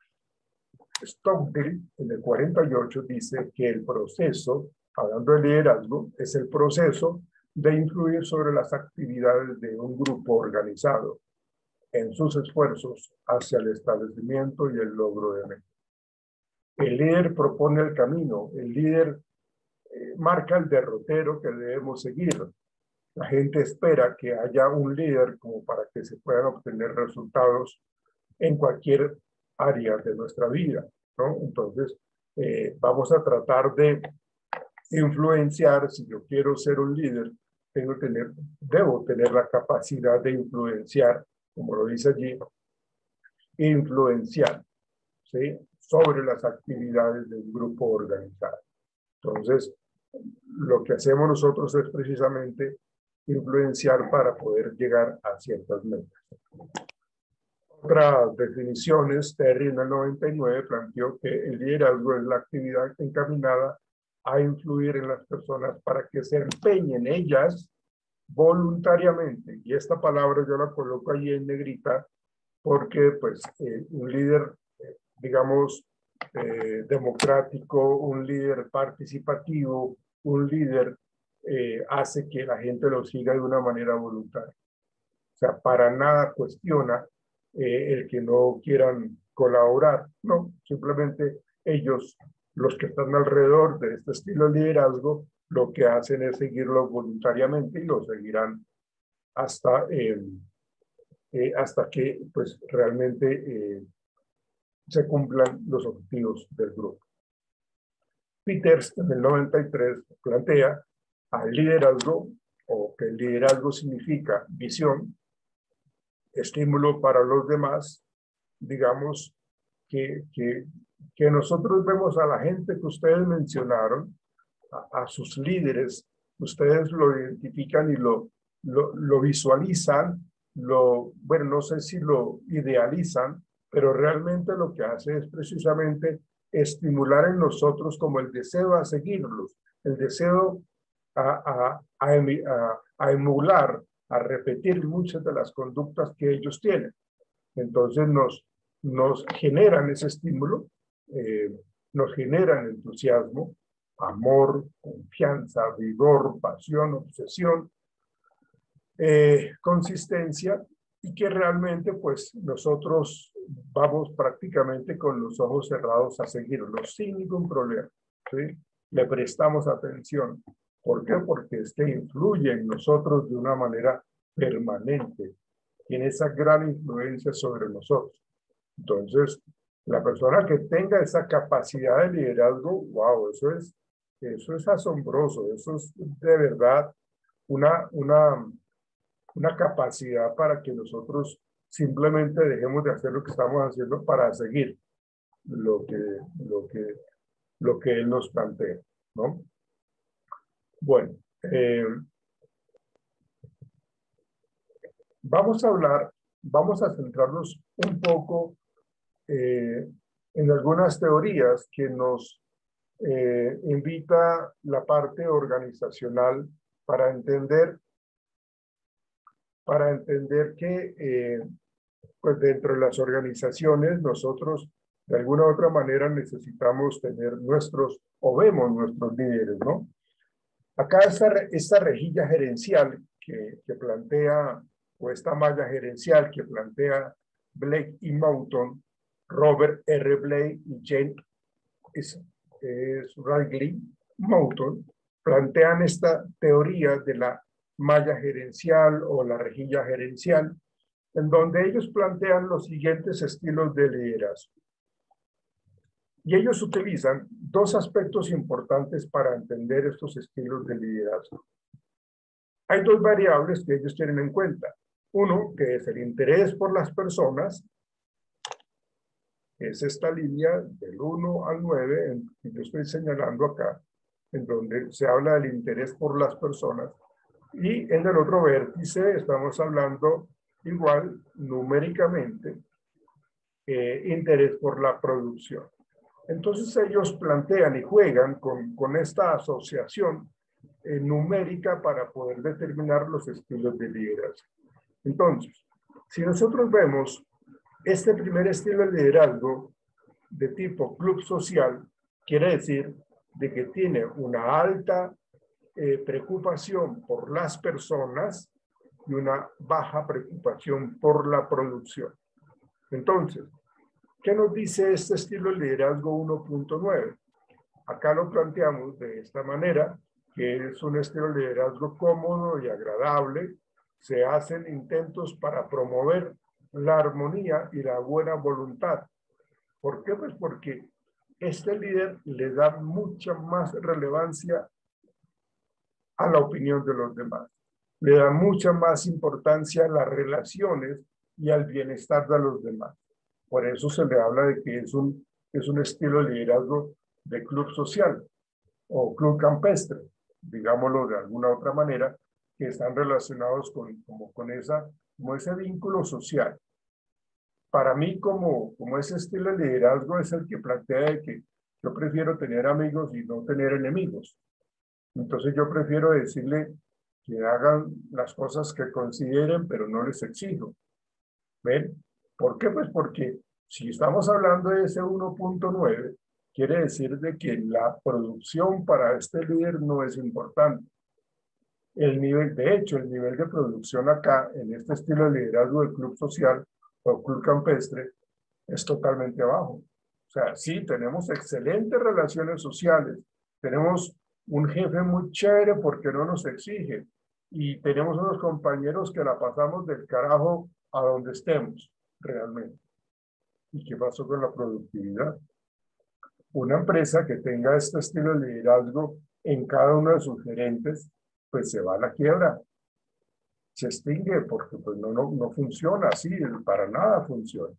Stockdale en el cuarenta y ocho dice que el proceso, hablando de liderazgo, es el proceso de influir sobre las actividades de un grupo organizado en sus esfuerzos hacia el establecimiento y el logro de metas. El líder propone el camino, el líder eh, marca el derrotero que debemos seguir. La gente espera que haya un líder como para que se puedan obtener resultados en cualquier área de nuestra vida, ¿no? Entonces, eh, vamos a tratar de influenciar. Si yo quiero ser un líder, tengo que tener, debo tener la capacidad de influenciar, como lo dice allí, influenciar, ¿sí?, sobre las actividades del grupo organizado. Entonces, lo que hacemos nosotros es precisamente influenciar para poder llegar a ciertas metas. Otras definiciones, Terry en el noventa y nueve planteó que el liderazgo es la actividad encaminada a influir en las personas para que se empeñen ellas voluntariamente. Y esta palabra yo la coloco allí en negrita porque pues eh, un líder, eh, digamos, eh, democrático, un líder participativo, un líder eh, hace que la gente lo siga de una manera voluntaria. O sea, para nada cuestiona eh, el que no quieran colaborar, no, simplemente ellos, los que están alrededor de este estilo de liderazgo, lo que hacen es seguirlo voluntariamente y lo seguirán hasta, eh, eh, hasta que pues realmente eh, se cumplan los objetivos del grupo. Peters en el noventa y tres plantea al liderazgo, o que el liderazgo significa visión, estímulo para los demás, digamos que, que, que nosotros vemos a la gente que ustedes mencionaron, a, a sus líderes, ustedes lo identifican y lo, lo, lo visualizan, lo, bueno, no sé si lo idealizan, pero realmente lo que hace es precisamente estimular en nosotros como el deseo a seguirlos, el deseo a, a, a, a, a emular, a repetir muchas de las conductas que ellos tienen. Entonces nos, nos generan ese estímulo, eh, nos generan entusiasmo, amor, confianza, vigor, pasión, obsesión, eh, consistencia, y que realmente pues nosotros vamos prácticamente con los ojos cerrados a seguirlos sin ningún problema, ¿sí? Le prestamos atención. ¿Por qué? Porque es que influye en nosotros de una manera permanente, tiene esa gran influencia sobre nosotros. Entonces, La persona que tenga esa capacidad de liderazgo, wow, eso es, eso es asombroso, eso es de verdad una, una, una capacidad para que nosotros simplemente dejemos de hacer lo que estamos haciendo para seguir lo que, lo que, lo que él nos plantea, ¿no? Bueno, eh, vamos a hablar, vamos a centrarnos un poco eh, en algunas teorías que nos eh, invita la parte organizacional para entender, para entender que eh, pues dentro de las organizaciones nosotros de alguna u otra manera necesitamos tener nuestros, o vemos nuestros líderes, ¿no? Acá esta, esta rejilla gerencial que, que plantea, o esta malla gerencial que plantea Blake y Moulton, Robert R. Blake y Jane es, es Riley Moulton, plantean esta teoría de la malla gerencial o la rejilla gerencial, en donde ellos plantean los siguientes estilos de liderazgo. Y ellos utilizan dos aspectos importantes para entender estos estilos de liderazgo. Hay dos variables que ellos tienen en cuenta. Uno, que es el interés por las personas, es esta línea del uno al nueve, que yo estoy señalando acá, en donde se habla del interés por las personas. Y en el otro vértice estamos hablando igual numéricamente, eh, interés por la producción. Entonces ellos plantean y juegan con, con esta asociación eh, numérica para poder determinar los estilos de liderazgo. Entonces, si nosotros vemos este primer estilo de liderazgo de tipo club social, quiere decir de que tiene una alta eh, preocupación por las personas y una baja preocupación por la producción. Entonces, ¿qué nos dice este estilo de liderazgo uno punto nueve? Acá lo planteamos de esta manera, que es un estilo de liderazgo cómodo y agradable. Se hacen intentos para promover la armonía y la buena voluntad. ¿Por qué? Pues porque este líder le da mucha más relevancia a la opinión de los demás. Le da mucha más importancia a las relaciones y al bienestar de los demás. Por eso se le habla de que es un, es un estilo de liderazgo de club social o club campestre, digámoslo de alguna otra manera, que están relacionados con, como con esa, como ese vínculo social. Para mí, como, como ese estilo de liderazgo es el que plantea de que yo prefiero tener amigos y no tener enemigos. Entonces yo prefiero decirle que hagan las cosas que consideren, pero no les exijo. ¿Ven? ¿Por qué? Pues porque si estamos hablando de ese uno punto nueve, quiere decir de que la producción para este líder no es importante. El nivel, de hecho, el nivel de producción acá, en este estilo de liderazgo del club social o club campestre, es totalmente bajo. O sea, sí, tenemos excelentes relaciones sociales, tenemos un jefe muy chévere porque no nos exige, y tenemos unos compañeros que la pasamos del carajo a donde estemos, realmente. ¿Y qué pasó con la productividad? Una empresa que tenga este estilo de liderazgo en cada uno de sus gerentes, pues se va a la quiebra, se extingue porque pues no, no, no funciona así, para nada funciona.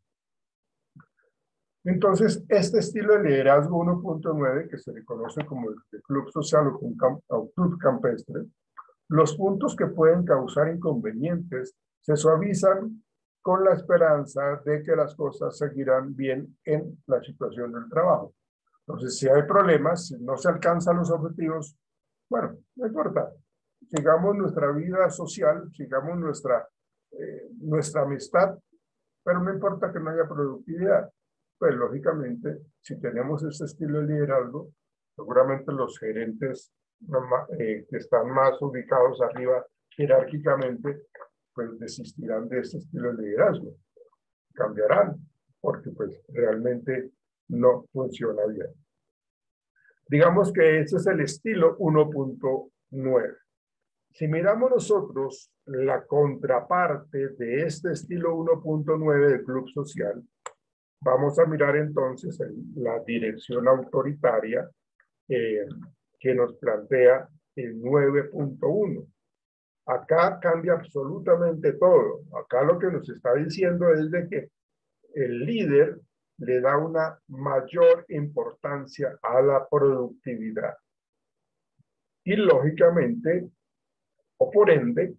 Entonces, este estilo de liderazgo uno punto nueve, que se le conoce como el club social o club campestre, los puntos que pueden causar inconvenientes se suavizan con la esperanza de que las cosas seguirán bien en la situación del trabajo. Entonces, si hay problemas, si no se alcanzan los objetivos, bueno, no importa. Sigamos nuestra vida social, sigamos nuestra, eh, nuestra amistad, pero no importa que no haya productividad. Pues lógicamente, si tenemos este estilo de liderazgo, seguramente los gerentes eh, que están más ubicados arriba jerárquicamente, pues desistirán de este estilo de liderazgo. Cambiarán, porque pues realmente no funciona bien. Digamos que ese es el estilo uno punto nueve. Si miramos nosotros la contraparte de este estilo uno punto nueve de club social, Vamos a mirar entonces el, la dirección autoritaria eh, que nos plantea el nueve punto uno. Acá cambia absolutamente todo. Acá lo que nos está diciendo es de que el líder le da una mayor importancia a la productividad. Y lógicamente, o por ende,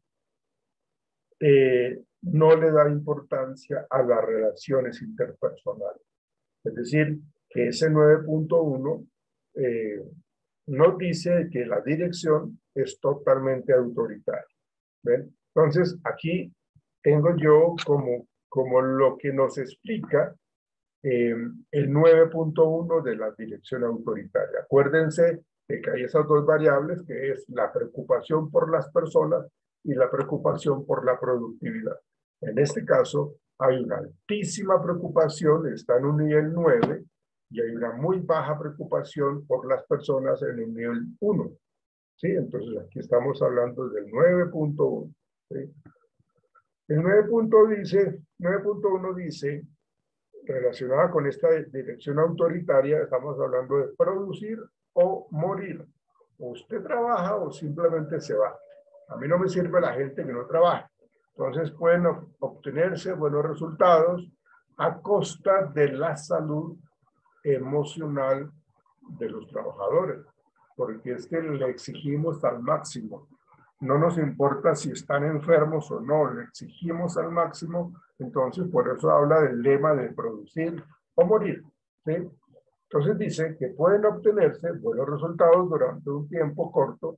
eh, no le da importancia a las relaciones interpersonales. Es decir, que ese nueve punto uno eh, nos dice que la dirección es totalmente autoritaria. ¿Ven? Entonces, aquí tengo yo como, como lo que nos explica eh, el nueve punto uno de la dirección autoritaria. Acuérdense de que hay esas dos variables, que es la preocupación por las personas y la preocupación por la productividad. En este caso, hay una altísima preocupación, está en un nivel nueve, y hay una muy baja preocupación por las personas en el nivel uno. ¿Sí? Entonces, aquí estamos hablando del nueve punto uno. ¿Sí? El nueve punto uno dice, relacionada con esta dirección autoritaria, estamos hablando de producir o morir. O usted trabaja o simplemente se va. A mí no me sirve la gente que no trabaja. Entonces pueden obtenerse buenos resultados a costa de la salud emocional de los trabajadores, porque es que le exigimos al máximo. No nos importa si están enfermos o no, le exigimos al máximo. Entonces, por eso habla del lema de producir o morir. ¿Sí? Entonces dice que pueden obtenerse buenos resultados durante un tiempo corto,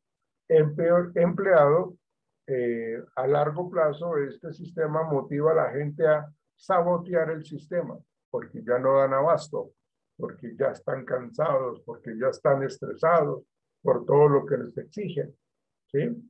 empleado eh, a largo plazo. Este sistema motiva a la gente a sabotear el sistema, porque ya no dan abasto, porque ya están cansados, porque ya están estresados por todo lo que les exigen. ¿Sí?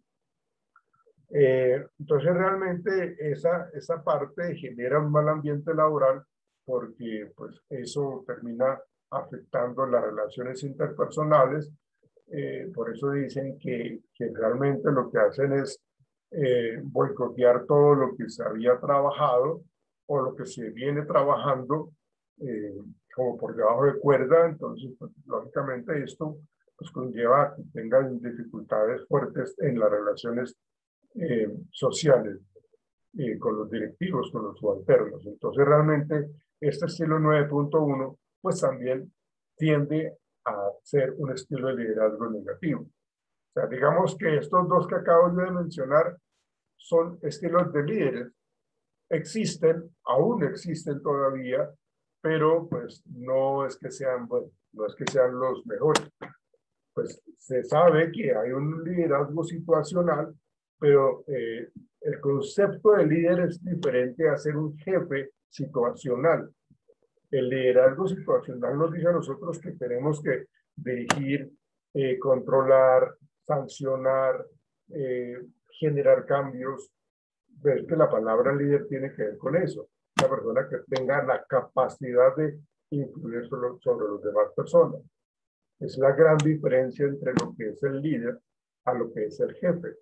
Eh, entonces realmente esa, esa parte genera un mal ambiente laboral, porque pues eso termina afectando las relaciones interpersonales. Eh, por eso dicen que, que realmente lo que hacen es eh, boicotear todo lo que se había trabajado o lo que se viene trabajando eh, como por debajo de cuerda. Entonces, pues, lógicamente esto pues, conlleva a que tengan dificultades fuertes en las relaciones Eh, sociales eh, con los directivos, con los subalternos. Entonces realmente este estilo nueve punto uno pues también tiende a ser un estilo de liderazgo negativo. O sea, digamos que estos dos que acabo de mencionar son estilos de líderes. Existen, aún existen todavía, pero pues no es que sean, bueno, no es que sean los mejores. Pues se sabe que hay un liderazgo situacional, pero eh, el concepto de líder es diferente a ser un jefe situacional. El liderazgo situacional nos dice a nosotros que tenemos que dirigir, eh, controlar, sancionar, eh, generar cambios. Ver que la palabra líder tiene que ver con eso. Una persona que tenga la capacidad de influir sobre, sobre las demás personas. Es la gran diferencia entre lo que es el líder a lo que es el jefe.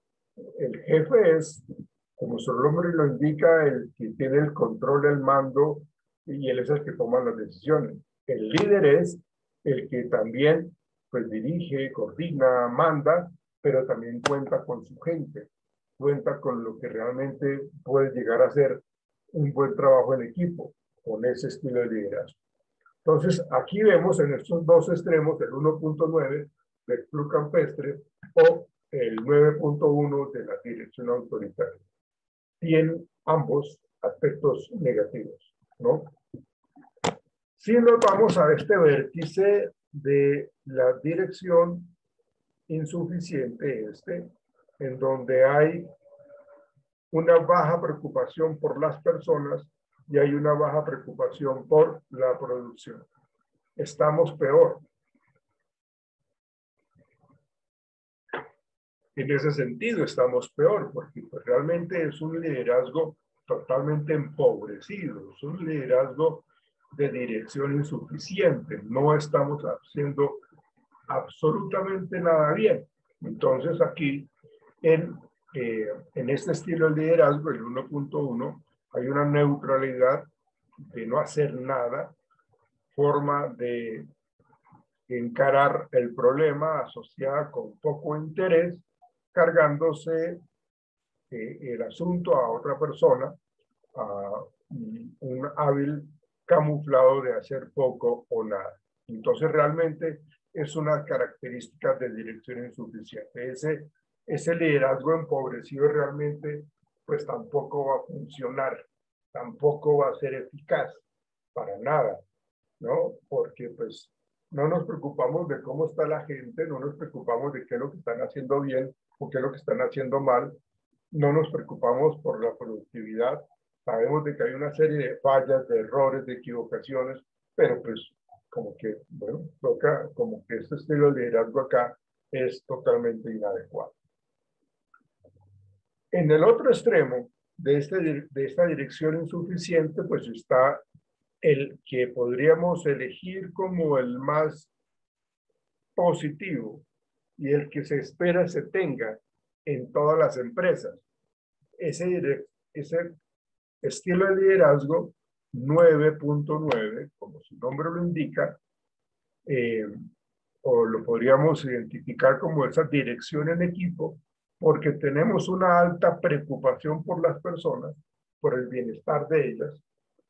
El jefe es, como su nombre lo indica, el que tiene el control del mando y él es el que toma las decisiones. El líder es el que también pues, dirige, coordina, manda, pero también cuenta con su gente, cuenta con lo que realmente puede llegar a ser un buen trabajo en equipo, con ese estilo de liderazgo. Entonces, aquí vemos en estos dos extremos el uno punto nueve del Club Campestre o el nueve punto uno de la dirección autoritaria. Tienen ambos aspectos negativos, ¿no? Si nos vamos a este vértice de la dirección insuficiente, este, en donde hay una baja preocupación por las personas y hay una baja preocupación por la producción. Estamos peor. En ese sentido estamos peor, porque pues, realmente es un liderazgo totalmente empobrecido, es un liderazgo de dirección insuficiente, no estamos haciendo absolutamente nada bien. Entonces aquí, en, eh, en este estilo de liderazgo, el uno punto uno, hay una neutralidad de no hacer nada, forma de encarar el problema asociada con poco interés, cargándose eh, el asunto a otra persona, a un hábil camuflado de hacer poco o nada. Entonces realmente es una característica de dirección insuficiente. Ese, ese liderazgo empobrecido realmente pues tampoco va a funcionar, tampoco va a ser eficaz para nada, ¿no? Porque pues no nos preocupamos de cómo está la gente, no nos preocupamos de qué es lo que están haciendo bien o qué es lo que están haciendo mal, no nos preocupamos por la productividad, sabemos de que hay una serie de fallas, de errores, de equivocaciones, pero pues como que, bueno, toca, como que este estilo de liderazgo acá es totalmente inadecuado. En el otro extremo de, este, de esta dirección insuficiente, pues está el que podríamos elegir como el más positivo y el que se espera se tenga en todas las empresas. Ese, ese estilo de liderazgo nueve punto nueve, como su nombre lo indica, eh, o lo podríamos identificar como esa dirección en equipo, porque tenemos una alta preocupación por las personas, por el bienestar de ellas,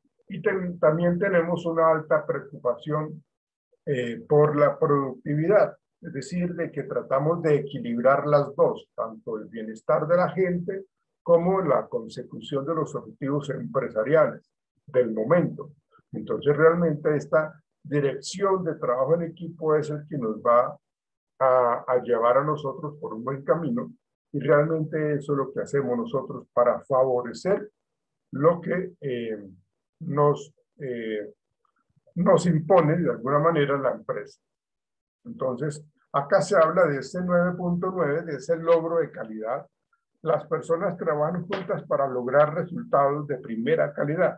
y ten, también tenemos una alta preocupación eh, por la productividad, es decir, de que tratamos de equilibrar las dos, tanto el bienestar de la gente como la consecución de los objetivos empresariales del momento. Entonces, realmente esta dirección de trabajo en equipo es el que nos va a, a llevar a nosotros por un buen camino, y realmente eso es lo que hacemos nosotros para favorecer lo que eh, nos, eh, nos impone de alguna manera la empresa. Entonces, acá se habla de ese nueve punto nueve, de ese logro de calidad. Las personas trabajan juntas para lograr resultados de primera calidad,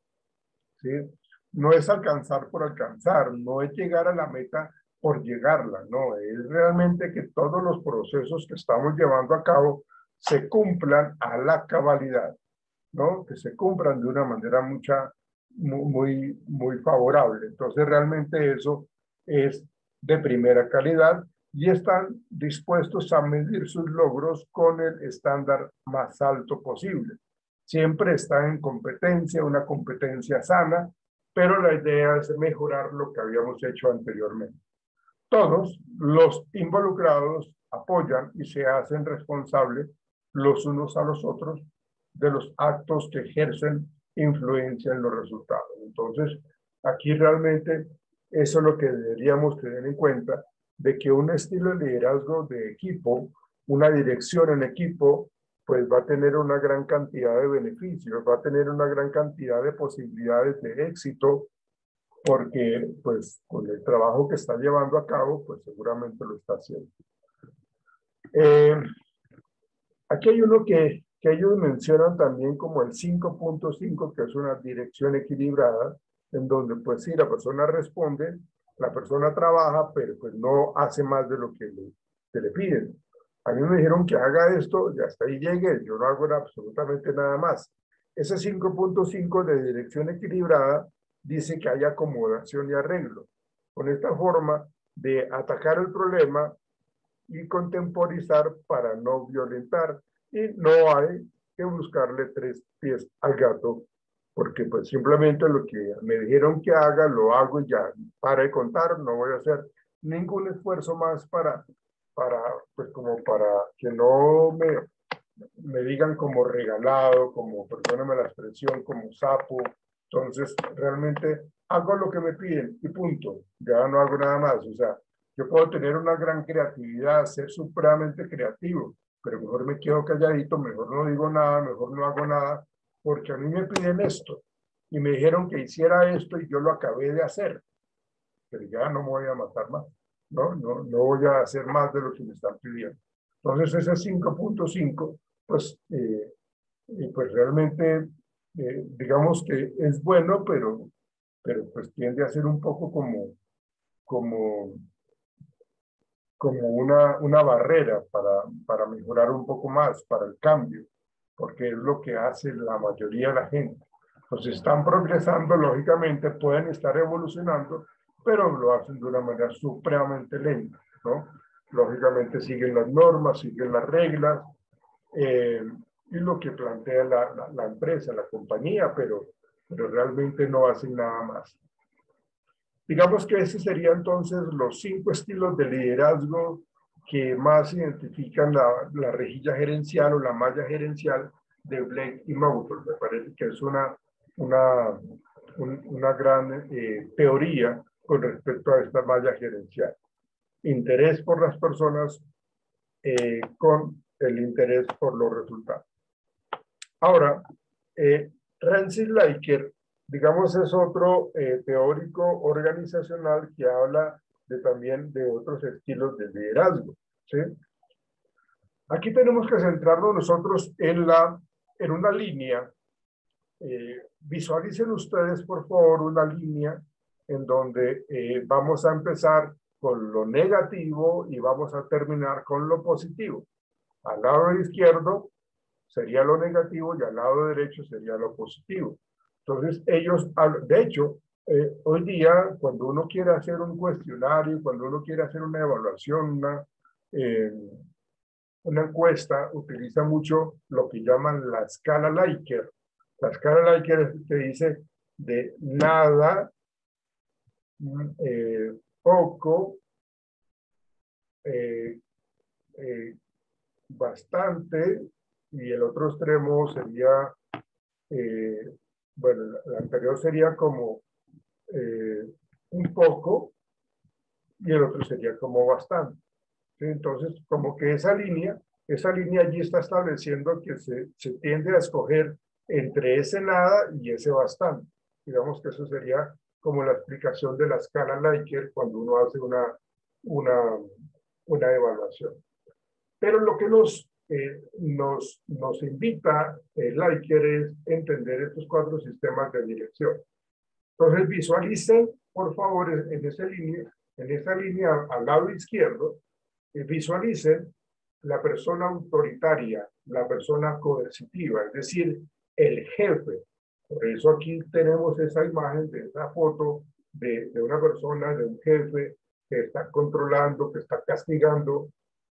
¿sí? No es alcanzar por alcanzar, no es llegar a la meta por llegarla, no, es realmente que todos los procesos que estamos llevando a cabo se cumplan a la cabalidad, ¿no? Que se cumplan de una manera mucha, muy, muy favorable. Entonces, realmente eso es de primera calidad y están dispuestos a medir sus logros con el estándar más alto posible. Siempre están en competencia, una competencia sana, pero la idea es mejorar lo que habíamos hecho anteriormente. Todos los involucrados apoyan y se hacen responsables los unos a los otros de los actos que ejercen influencia en los resultados. Entonces, aquí realmente eso es lo que deberíamos tener en cuenta, de que un estilo de liderazgo de equipo, una dirección en equipo, pues va a tener una gran cantidad de beneficios, va a tener una gran cantidad de posibilidades de éxito, porque pues con el trabajo que está llevando a cabo, pues seguramente lo está haciendo. Eh, aquí hay uno que, que ellos mencionan también como el cinco punto cinco, que es una dirección equilibrada, en donde pues sí, la persona responde, la persona trabaja, pero pues no hace más de lo que le, que le piden. A mí me dijeron que haga esto y hasta ahí llegué, yo no hago absolutamente nada más. Ese cinco punto cinco de dirección equilibrada dice que hay acomodación y arreglo. Con esta forma de atacar el problema y contemporizar para no violentar. Y no hay que buscarle tres pies al gato, porque pues simplemente lo que me dijeron que haga, lo hago y ya. Para de contar, no voy a hacer ningún esfuerzo más para, para pues como para que no me, me digan como regalado, como, perdóname la expresión, como sapo. Entonces, realmente hago lo que me piden y punto. Ya no hago nada más. O sea, yo puedo tener una gran creatividad, ser supremamente creativo, pero mejor me quedo calladito, mejor no digo nada, mejor no hago nada, porque a mí me piden esto y me dijeron que hiciera esto y yo lo acabé de hacer. Pero ya no me voy a matar más, ¿no? No, no voy a hacer más de lo que me están pidiendo. Entonces, ese cinco punto cinco, pues, eh, pues realmente... Eh, digamos que es bueno, pero, pero pues tiende a ser un poco como, como, como una, una barrera para, para mejorar un poco más, para el cambio, porque es lo que hace la mayoría de la gente. Entonces están progresando, lógicamente pueden estar evolucionando, pero lo hacen de una manera supremamente lenta, ¿no? Lógicamente siguen las normas, siguen las reglas, eh, y lo que plantea la, la, la empresa, la compañía, pero, pero realmente no hacen nada más. Digamos que ese serían entonces los cinco estilos de liderazgo que más identifican la, la rejilla gerencial o la malla gerencial de Blake y Mouton. Me parece que es una, una, un, una gran eh, teoría con respecto a esta malla gerencial. Interés por las personas eh, con el interés por los resultados. Ahora, eh, Rensselaer, digamos, es otro eh, teórico organizacional que habla de, también de otros estilos de liderazgo, ¿sí? Aquí tenemos que centrarnos nosotros en, la, en una línea. Eh, visualicen ustedes, por favor, una línea en donde eh, vamos a empezar con lo negativo y vamos a terminar con lo positivo. Al lado izquierdo sería lo negativo y al lado derecho sería lo positivo. Entonces, ellos, de hecho, eh, hoy día, cuando uno quiere hacer un cuestionario, cuando uno quiere hacer una evaluación, una, eh, una encuesta, utiliza mucho lo que llaman la escala Likert. La escala Likert te dice de nada, eh, poco, eh, eh, bastante, y el otro extremo sería, eh, bueno, la anterior sería como eh, un poco, y el otro sería como bastante. ¿Sí? Entonces, como que esa línea, esa línea allí está estableciendo que se, se tiende a escoger entre ese nada y ese bastante. Digamos que eso sería como la explicación de la escala Likert cuando uno hace una, una, una evaluación. Pero lo que nos, eh, nos, nos invita el Likert es entender estos cuatro sistemas de dirección. Entonces visualicen, por favor, en esa línea, en esa línea al lado izquierdo, eh, visualicen la persona autoritaria, la persona coercitiva, es decir, el jefe. Por eso aquí tenemos esa imagen de esa foto de, de una persona, de un jefe que está controlando, que está castigando,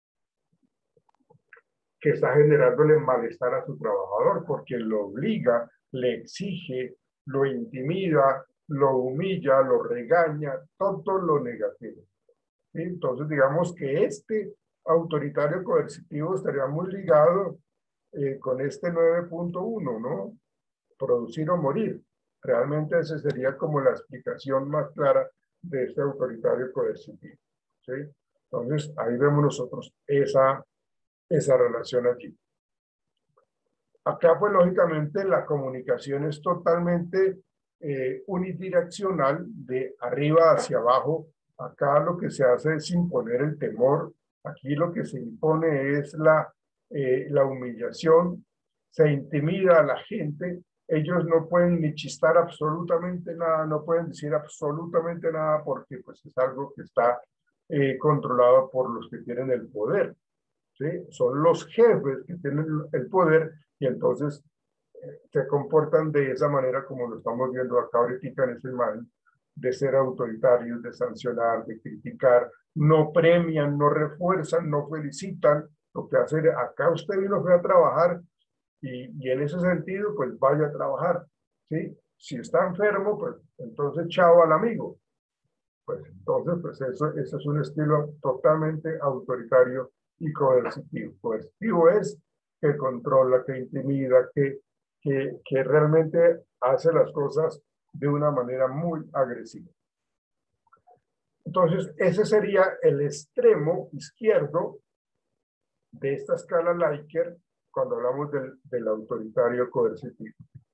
que está generándole malestar a su trabajador porque lo obliga, le exige, lo intimida, lo humilla, lo regaña, todo lo negativo. ¿Sí? Entonces, digamos que este autoritario coercitivo estaría muy ligado eh, con este nueve punto uno, ¿no? Producir o morir. Realmente esa sería como la explicación más clara de este autoritario coercitivo. ¿Sí? Entonces, ahí vemos nosotros esa esa relación aquí. Acá, pues, lógicamente, la comunicación es totalmente eh, unidireccional, de arriba hacia abajo. Acá lo que se hace es imponer el temor. Aquí lo que se impone es la, eh, la humillación. Se intimida a la gente. Ellos no pueden ni chistar absolutamente nada, no pueden decir absolutamente nada porque, pues, es algo que está eh, controlado por los que tienen el poder. ¿Sí? Son los jefes que tienen el poder y entonces eh, se comportan de esa manera como lo estamos viendo acá ahorita en esa imagen, de ser autoritarios, de sancionar, de criticar, no premian, no refuerzan, no felicitan. Lo que hace, acá usted vino a trabajar y, y en ese sentido, pues vaya a trabajar. ¿Sí? Si está enfermo, pues entonces chao al amigo. Pues entonces, pues eso, eso es un estilo totalmente autoritario y coercitivo. Coercitivo es que controla, que intimida, que, que, que realmente hace las cosas de una manera muy agresiva. Entonces, ese sería el extremo izquierdo de esta escala Likert cuando hablamos del, del autoritario coercitivo.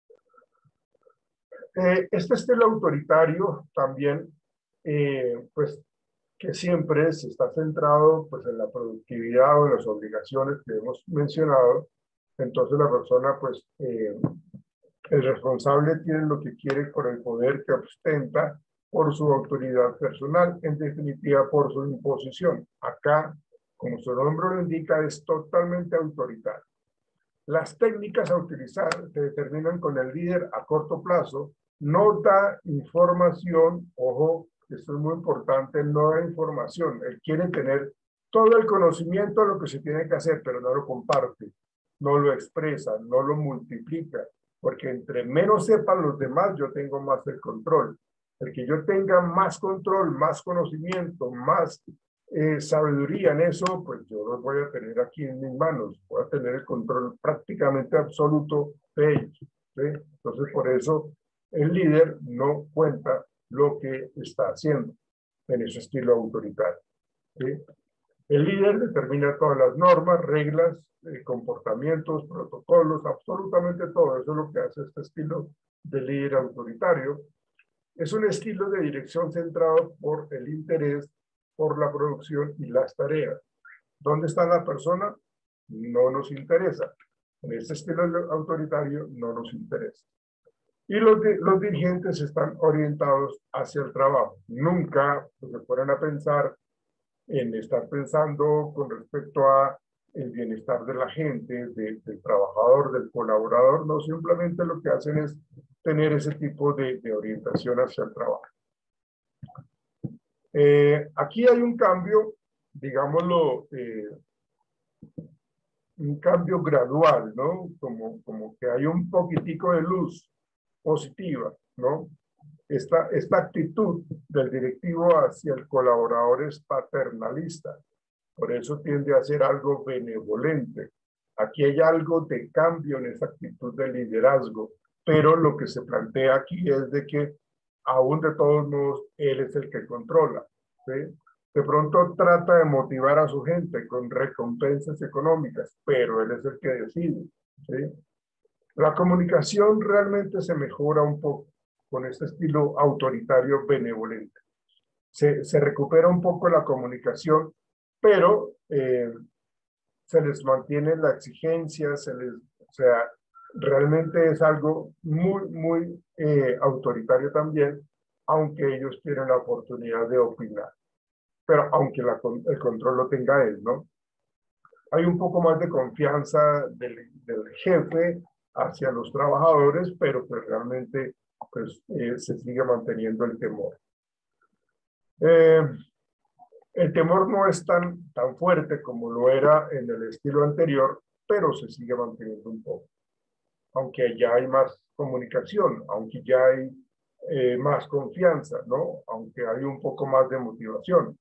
Eh, este estilo autoritario también, eh, pues, que siempre se está centrado pues en la productividad o en las obligaciones que hemos mencionado. Entonces la persona, pues, eh, el responsable tiene lo que quiere por el poder que ostenta, por su autoridad personal, en definitiva por su imposición. Acá, como su nombre lo indica, es totalmente autoritario. Las técnicas a utilizar se determinan con el líder a corto plazo, no da información, ojo, esto es muy importante, no da información, él quiere tener todo el conocimiento de lo que se tiene que hacer, pero no lo comparte, no lo expresa, no lo multiplica, porque entre menos sepan los demás, yo tengo más el control. El que yo tenga más control, más conocimiento, más eh, sabiduría en eso, pues yo lo voy a tener aquí en mis manos, voy a tener el control prácticamente absoluto de ellos, ¿sí? Entonces, por eso el líder no cuenta lo que está haciendo en ese estilo autoritario, ¿sí? El líder determina todas las normas, reglas, eh, comportamientos, protocolos, absolutamente todo. Eso es lo que hace este estilo de líder autoritario. Es un estilo de dirección centrado por el interés, por la producción y las tareas. ¿Dónde está la persona? No nos interesa. En este estilo autoritario no nos interesa. Y los, los dirigentes están orientados hacia el trabajo. Nunca pues, se fueran a pensar en estar pensando con respecto a el bienestar de la gente, de, del trabajador, del colaborador. No, simplemente lo que hacen es tener ese tipo de, de orientación hacia el trabajo. Eh, aquí hay un cambio, digámoslo, eh, un cambio gradual, ¿no? Como, como que hay un poquitico de luz positiva, ¿no? Esta, esta actitud del directivo hacia el colaborador es paternalista, por eso tiende a ser algo benevolente. Aquí hay algo de cambio en esa actitud de liderazgo, pero lo que se plantea aquí es de que aún de todos modos él es el que controla, ¿sí? De pronto trata de motivar a su gente con recompensas económicas, pero él es el que decide, ¿sí? La comunicación realmente se mejora un poco con este estilo autoritario benevolente. Se, se recupera un poco la comunicación, pero eh, se les mantiene la exigencia, se les, o sea, realmente es algo muy, muy eh, autoritario también, aunque ellos tienen la oportunidad de opinar. Pero aunque la, el control lo tenga él, ¿no? Hay un poco más de confianza del, del jefe hacia los trabajadores, pero pues realmente pues, eh, se sigue manteniendo el temor. Eh, el temor no es tan, tan fuerte como lo era en el estilo anterior, pero se sigue manteniendo un poco. Aunque ya hay más comunicación, aunque ya hay eh, más confianza, ¿no? Aunque hay un poco más de motivación.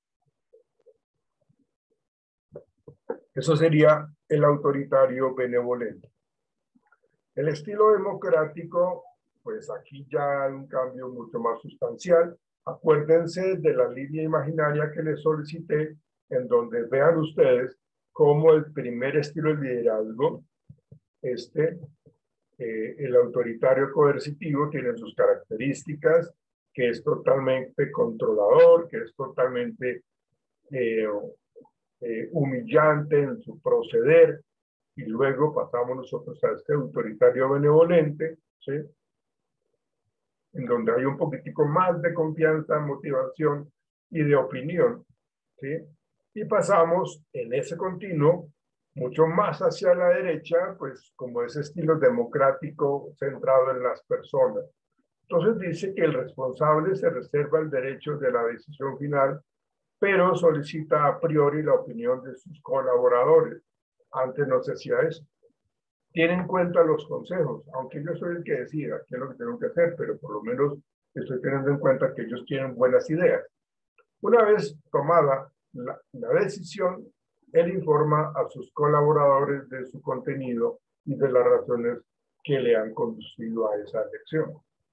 Eso sería el autoritario benevolente. El estilo democrático, pues aquí ya hay un cambio mucho más sustancial. Acuérdense de la línea imaginaria que les solicité, en donde vean ustedes cómo el primer estilo de liderazgo, este, eh, el autoritario coercitivo, tiene sus características, que es totalmente controlador, que es totalmente eh, eh, humillante en su proceder, y luego pasamos nosotros a este autoritario benevolente, ¿sí? En donde hay un poquitico más de confianza, motivación y de opinión, ¿sí? Y pasamos en ese continuo mucho más hacia la derecha, pues como ese estilo democrático centrado en las personas. Entonces dice que el responsable se reserva el derecho de la decisión final, pero solicita a priori la opinión de sus colaboradores. Antes no se hacía eso. Tiene en cuenta los consejos, aunque yo soy el que decida qué es lo que tengo que hacer, pero por lo menos estoy teniendo en cuenta que ellos tienen buenas ideas. Una vez tomada la, la decisión, él informa a sus colaboradores de su contenido y de las razones que le han conducido a esa elección.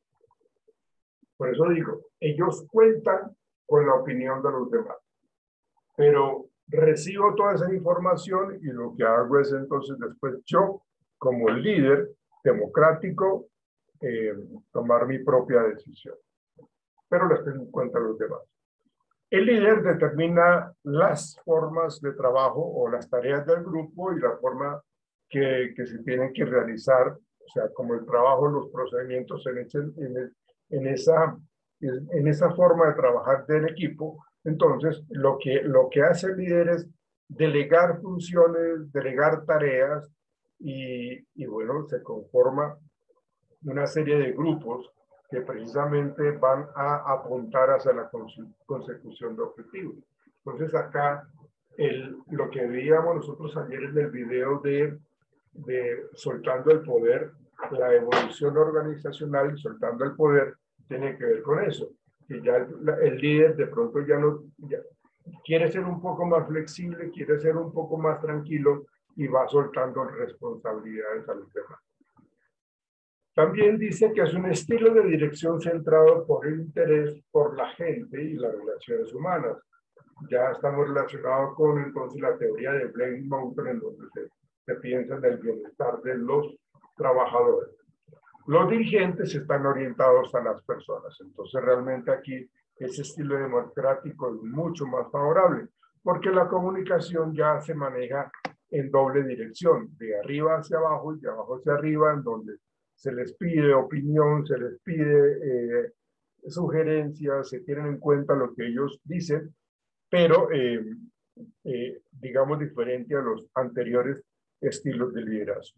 Por eso digo, ellos cuentan con la opinión de los demás, pero recibo toda esa información y lo que hago es entonces después yo, como líder democrático, eh, tomar mi propia decisión, pero las tengo en cuenta los demás. El líder determina las formas de trabajo o las tareas del grupo y la forma que, que se tienen que realizar, o sea, como el trabajo, los procedimientos en, ese, en, el, en, esa, en esa forma de trabajar del equipo. Entonces, lo que, lo que hace el líder es delegar funciones, delegar tareas y, y bueno, se conforma una serie de grupos que precisamente van a apuntar hacia la consecución de objetivos. Entonces acá el, lo que veíamos nosotros ayer en el video de, de Soltando el Poder, la evolución organizacional y soltando el poder, tiene que ver con eso, que ya el, el líder de pronto ya no ya quiere ser un poco más flexible, quiere ser un poco más tranquilo y va soltando responsabilidades a los demás. También dice que es un estilo de dirección centrado por el interés por la gente y las relaciones humanas. Ya estamos relacionados con entonces la teoría de Blaine Mountain, en donde se, se piensa en el bienestar de los trabajadores. Los dirigentes están orientados a las personas. Entonces realmente aquí ese estilo democrático es mucho más favorable, porque la comunicación ya se maneja en doble dirección, de arriba hacia abajo y de abajo hacia arriba, en donde se les pide opinión, se les pide eh, sugerencias, se tienen en cuenta lo que ellos dicen, pero eh, eh, digamos diferente a los anteriores estilos de liderazgo.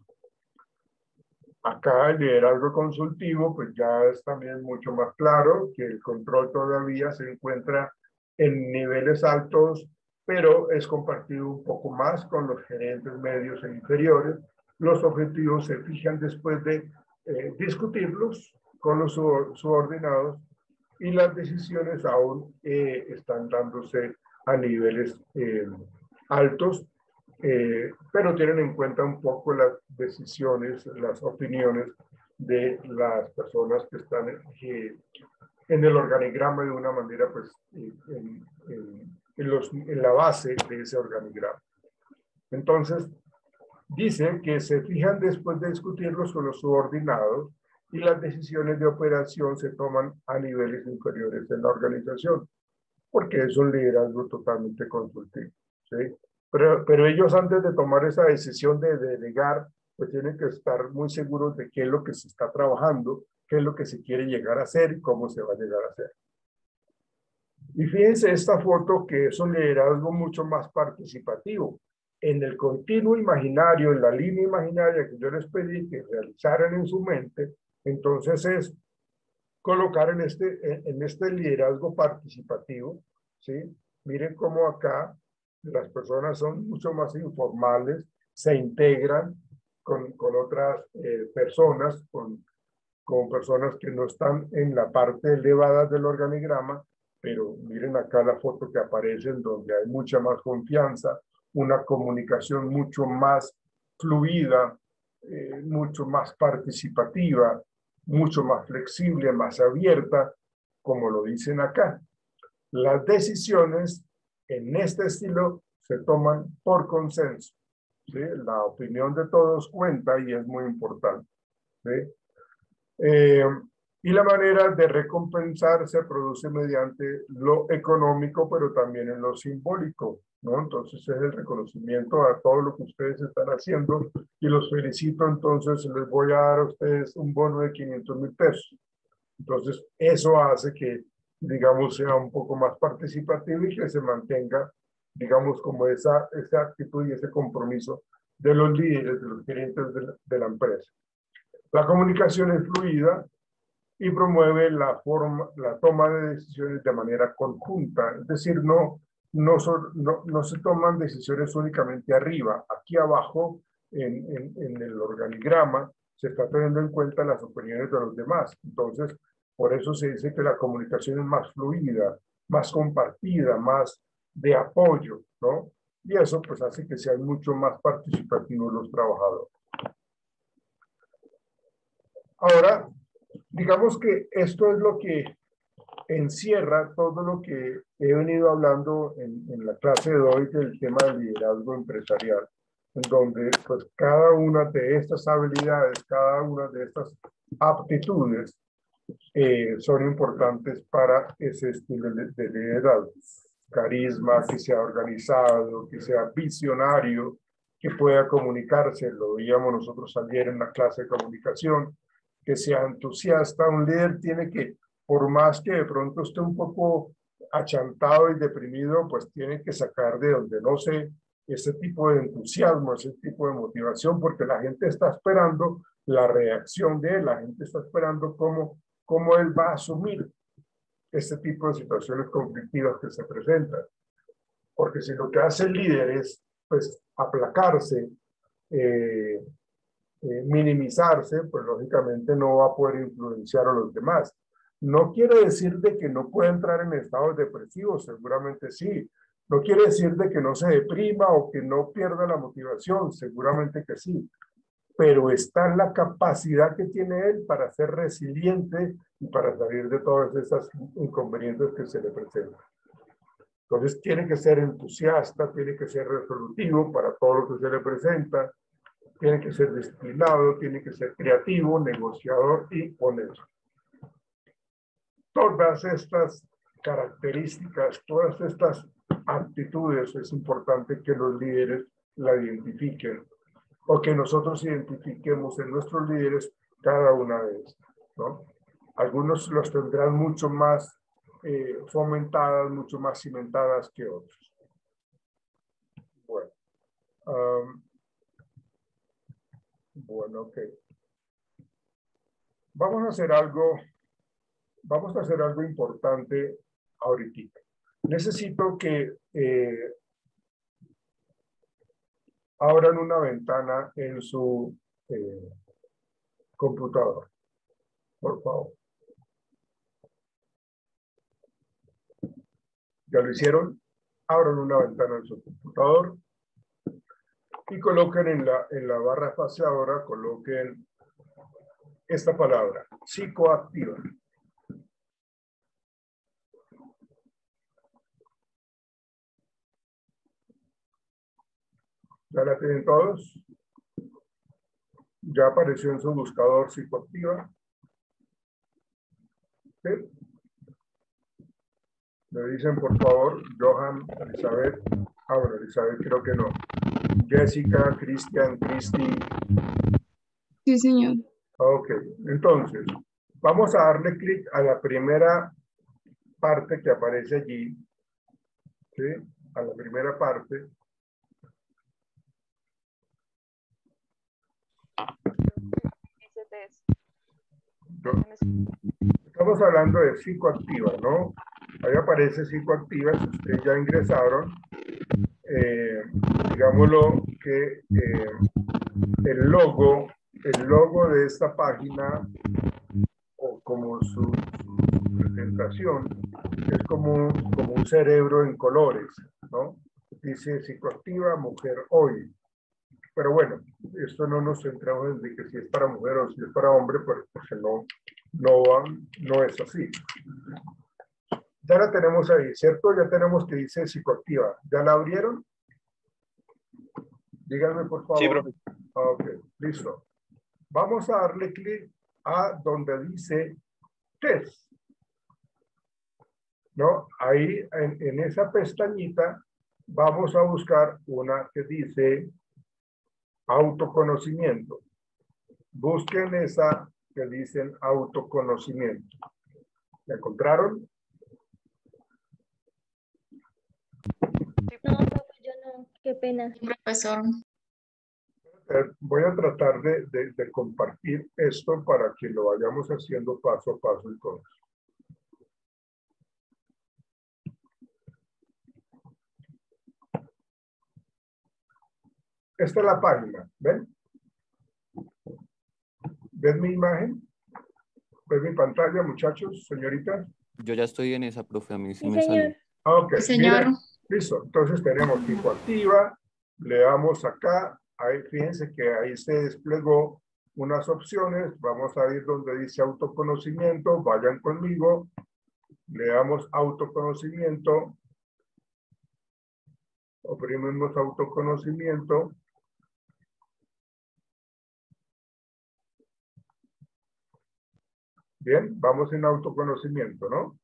Acá el liderazgo consultivo pues ya es también mucho más claro, que el control todavía se encuentra en niveles altos, pero es compartido un poco más con los gerentes medios e inferiores. Los objetivos se fijan después de eh, discutirlos con los subordinados y las decisiones aún eh, están dándose a niveles eh, altos, eh, pero tienen en cuenta un poco las decisiones, las opiniones de las personas que están eh, en el organigrama de una manera, pues, en, en, en, los, en la base de ese organigrama. Entonces, dice que se fijan después de discutirlos con los subordinados y las decisiones de operación se toman a niveles inferiores en la organización, porque es un liderazgo totalmente consultivo, ¿sí? Pero, pero ellos antes de tomar esa decisión de delegar, pues tienen que estar muy seguros de qué es lo que se está trabajando, qué es lo que se quiere llegar a hacer y cómo se va a llegar a hacer. Y fíjense esta foto que es un liderazgo mucho más participativo. En el continuo imaginario, en la línea imaginaria que yo les pedí que realizaran en su mente, entonces es colocar en este, en este liderazgo participativo, ¿sí? Miren cómo acá las personas son mucho más informales, se integran con, con otras eh, personas, con, con personas que no están en la parte elevada del organigrama, pero miren acá la foto que aparece en donde hay mucha más confianza, una comunicación mucho más fluida, eh, mucho más participativa, mucho más flexible, más abierta, como lo dicen acá. Las decisiones en este estilo se toman por consenso, ¿sí? La opinión de todos cuenta y es muy importante, ¿sí? Eh, y la manera de recompensar se produce mediante lo económico, pero también en lo simbólico, ¿no? Entonces es el reconocimiento a todo lo que ustedes están haciendo y los felicito, entonces les voy a dar a ustedes un bono de quinientos mil pesos. Entonces eso hace que, digamos, sea un poco más participativo y que se mantenga, digamos, como esa, esa actitud y ese compromiso de los líderes, de los gerentes de la, de la empresa. La comunicación es fluida y promueve la, forma, la toma de decisiones de manera conjunta, es decir, no, no, son, no, no se toman decisiones únicamente arriba, aquí abajo en, en, en el organigrama se está teniendo en cuenta las opiniones de los demás, entonces por eso se dice que la comunicación es más fluida, más compartida, más de apoyo, ¿no? Y eso pues hace que sean mucho más participativos los trabajadores. Ahora, digamos que esto es lo que encierra todo lo que he venido hablando en, en la clase de hoy del tema del liderazgo empresarial, en donde pues cada una de estas habilidades, cada una de estas aptitudes eh, son importantes para ese estilo de, de liderazgo. Carisma, que sea organizado, que sea visionario, que pueda comunicarse, lo veíamos nosotros ayer en la clase de comunicación, que sea entusiasta. Un líder tiene que, por más que de pronto esté un poco achantado y deprimido, pues tiene que sacar de donde no se ese tipo de entusiasmo, ese tipo de motivación, porque la gente está esperando la reacción de él, la gente está esperando cómo, cómo él va a asumir este tipo de situaciones conflictivas que se presentan. Porque si lo que hace el líder es pues, aplacarse, eh, eh, minimizarse, pues lógicamente no va a poder influenciar a los demás. No quiere decir de que no pueda entrar en estados depresivos, seguramente sí. No quiere decir de que no se deprima o que no pierda la motivación, seguramente que sí. Pero está en la capacidad que tiene él para ser resiliente y para salir de todas esas inconvenientes que se le presentan. Entonces tiene que ser entusiasta, tiene que ser resolutivo para todo lo que se le presenta, tiene que ser disciplinado, tiene que ser creativo, negociador y honesto. Todas estas características, todas estas actitudes, es importante que los líderes la identifiquen o que nosotros identifiquemos en nuestros líderes cada una de estas, ¿no? Algunos los tendrán mucho más eh, fomentadas, mucho más cimentadas que otros. Bueno, um, bueno, ok. Vamos a hacer algo, vamos a hacer algo importante ahorita. Necesito que eh, abran una ventana en su eh, computador, por favor. ¿Ya lo hicieron? Abran una ventana en su computador y coloquen en la, en la barra espaciadora, coloquen esta palabra, psicoactiva. ¿Ya la tienen todos? ¿Ya apareció en su buscador psicoactiva? ¿Sí? Me dicen, por favor, Johan, Elizabeth. Ah, bueno, Elizabeth creo que no. Jessica, Cristian, Cristi. Sí, señor. Ok, entonces, vamos a darle clic a la primera parte que aparece allí. ¿Sí? A la primera parte. Estamos hablando de psicoactiva, ¿no? Ahí aparece psicoactiva, si ustedes ya ingresaron, eh, digámoslo que eh, el logo, el logo de esta página, o como su, su presentación, es como, como un cerebro en colores, ¿no? Dice psicoactiva, mujer hoy. Pero bueno, esto no nos centramos en que si es para mujer o si es para hombre, porque no, no, no es así. Ya la tenemos ahí, ¿cierto? Ya tenemos que dice psicoactiva. ¿Ya la abrieron? Díganme, por favor. Sí, profe. Ok, listo. Vamos a darle clic a donde dice test. ¿No? Ahí, en, en esa pestañita, vamos a buscar una que dice autoconocimiento. Busquen esa que dicen autoconocimiento. ¿La encontraron? No, profe, yo no, qué pena. Profesor. Eh, voy a tratar de, de, de compartir esto para que lo vayamos haciendo paso a paso entonces. Esta es la página, ¿ven? ¿Ven mi imagen? ¿Ven mi pantalla, muchachos, señoritas? Yo ya estoy en esa, profe, a mí sí, Sí, me señor. salió. Ok, Sí, señor. miren, listo. Entonces tenemos psicoactiva, le damos acá, ahí fíjense que ahí se desplegó unas opciones, vamos a ir donde dice autoconocimiento, vayan conmigo, le damos autoconocimiento, oprimimos autoconocimiento. Bien, vamos en autoconocimiento, ¿no?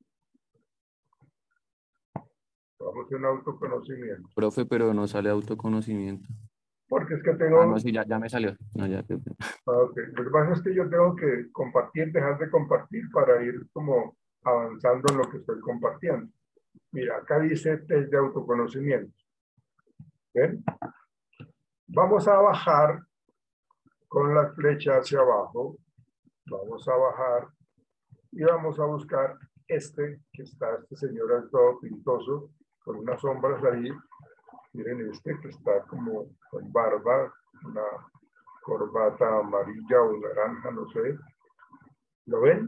Vamos en autoconocimiento. Profe, pero no sale autoconocimiento. Porque es que tengo... Ah, no, sí, ya, ya me salió. No, ya, ya. Okay. Lo que pasa es que yo tengo que compartir, dejar de compartir para ir como avanzando en lo que estoy compartiendo. Mira, acá dice test de autoconocimiento. ¿Ven? Vamos a bajar con la flecha hacia abajo. Vamos a bajar y vamos a buscar este, que está, este señor es todo pintoso, con unas sombras ahí. Miren este que está como con barba, una corbata amarilla o naranja, no sé. ¿Lo ven?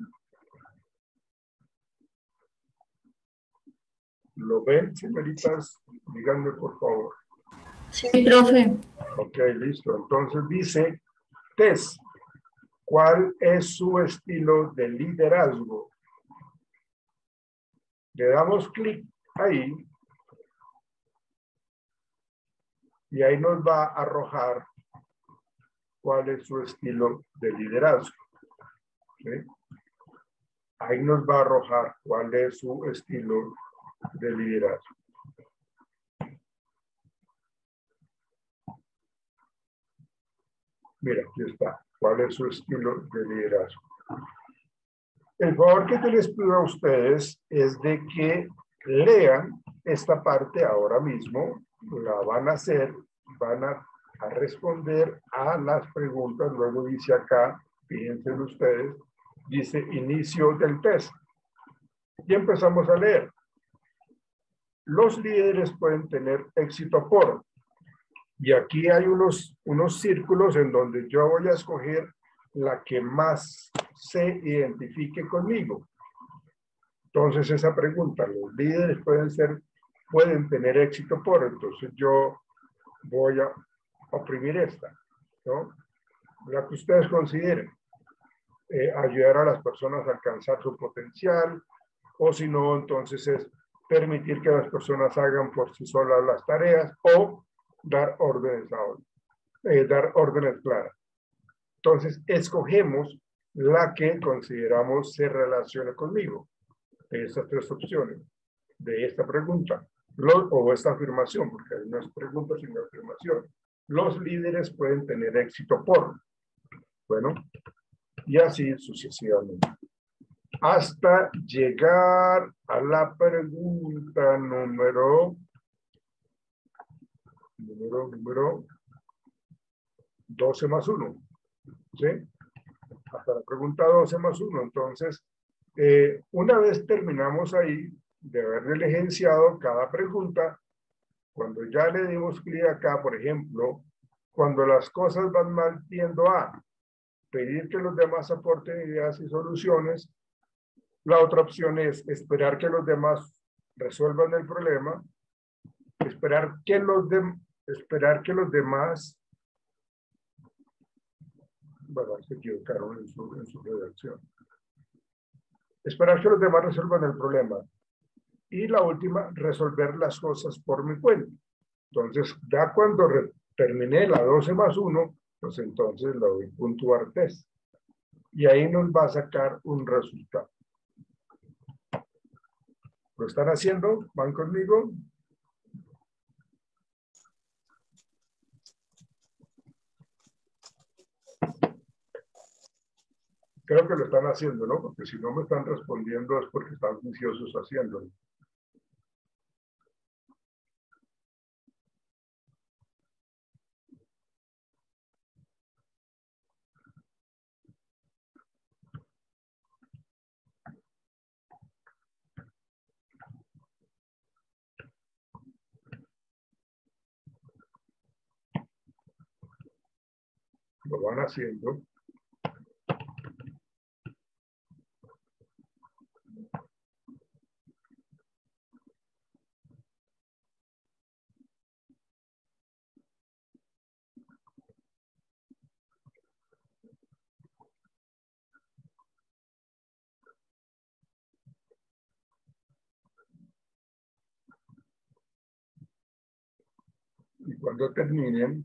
¿Lo ven, señoritas? Díganme, por favor. Sí, profe. Ok, listo. Entonces dice, Tess, ¿cuál es su estilo de liderazgo? Le damos clic ahí y ahí nos va a arrojar cuál es su estilo de liderazgo. ¿Sí? Ahí nos va a arrojar cuál es su estilo de liderazgo. Mira, aquí está. ¿Cuál es su estilo de liderazgo? El favor que yo les pido a ustedes es de que lean esta parte ahora mismo. La van a hacer, van a, a responder a las preguntas. Luego dice acá, fíjense ustedes, dice inicio del test. Y empezamos a leer. Los líderes pueden tener éxito por. Y aquí hay unos, unos círculos en donde yo voy a escoger la que más se identifique conmigo. Entonces esa pregunta, los líderes pueden ser, pueden tener éxito por, entonces yo voy a oprimir esta, ¿no? La que ustedes consideren. Eh, ayudar a las personas a alcanzar su potencial, o si no, entonces es permitir que las personas hagan por sí solas las tareas, o dar órdenes a otros, eh, dar órdenes claras. Entonces, escogemos la que consideramos se relaciona conmigo, de estas tres opciones, de esta pregunta, los, o esta afirmación, porque hay unas preguntas y una afirmación. Los líderes pueden tener éxito por, bueno, y así sucesivamente. Hasta llegar a la pregunta número, número, número doce más uno. ¿Sí? Hasta la pregunta doce más uno. Entonces, eh, una vez terminamos ahí de haber diligenciado cada pregunta, cuando ya le dimos clic acá, por ejemplo, cuando las cosas van mal, tiendo a pedir que los demás aporten ideas y soluciones. La otra opción es esperar que los demás resuelvan el problema, esperar que los, de, esperar que los demás, bueno, se equivocaron en su, en su redacción, esperar que los demás resuelvan el problema. Y la última, resolver las cosas por mi cuenta. Entonces, ya cuando terminé la doce más uno, pues entonces le doy puntuar test. Y ahí nos va a sacar un resultado. ¿Lo están haciendo? ¿Van conmigo? Creo que lo están haciendo, ¿no? Porque si no me están respondiendo es porque están juiciosos haciéndolo. Lo van haciendo. Y cuando terminen,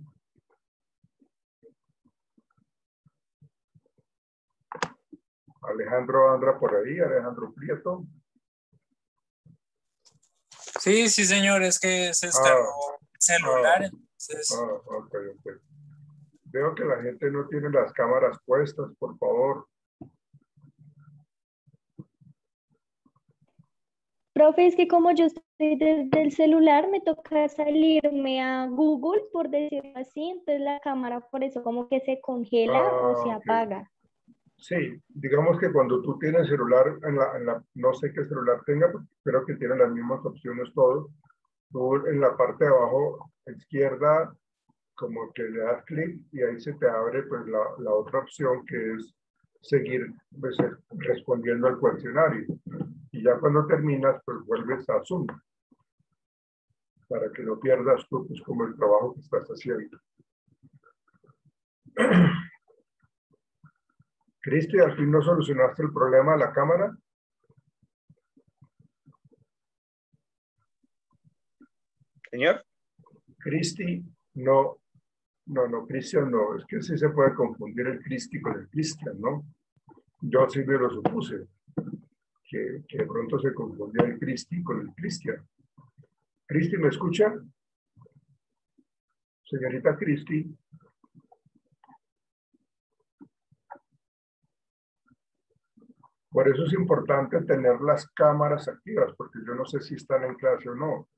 Alejandro anda por ahí, Alejandro Prieto. Sí, sí, señor, es que se descargó Ah, el celular, ah, entonces... ah, ok, ok. Veo que la gente no tiene las cámaras puestas, por favor. Profe, es que como yo estoy desde el celular, me toca salirme a Google, por decirlo así, entonces la cámara por eso como que se congela o se Ah, ok. apaga. Sí, digamos que cuando tú tienes celular, en la, en la, no sé qué celular tenga, pero creo que tiene las mismas opciones todos. Tú en la parte de abajo izquierda, como que le das clic y ahí se te abre pues la, la otra opción que es seguir pues, respondiendo al cuestionario. Y ya cuando terminas, pues vuelves a Zoom para que no pierdas tú pues, como el trabajo que estás haciendo. Cristi, al fin no solucionaste el problema de la cámara. Señor. Cristi, no, no, no, Cristian no, es que sí se puede confundir el Cristi con el Cristian, ¿no? Yo sí me lo supuse, que, que de pronto se confundía el Cristi con el Cristian. Cristi, ¿me escucha? Señorita Cristi. Por eso es importante tener las cámaras activas, porque yo no sé si están en clase o no.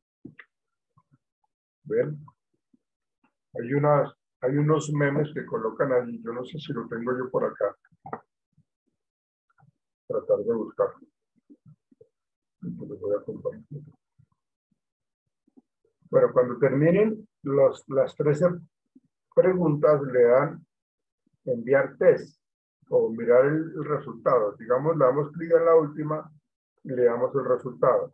¿Ven? Hay, unas, hay unos memes que colocan allí, yo no sé si lo tengo yo por acá. Tratar de buscarlo. Entonces voy a compartir. Bueno, cuando terminen los, las trece preguntas, le dan enviar test o mirar el, el resultado. Digamos, le damos clic en la última y le damos el resultado.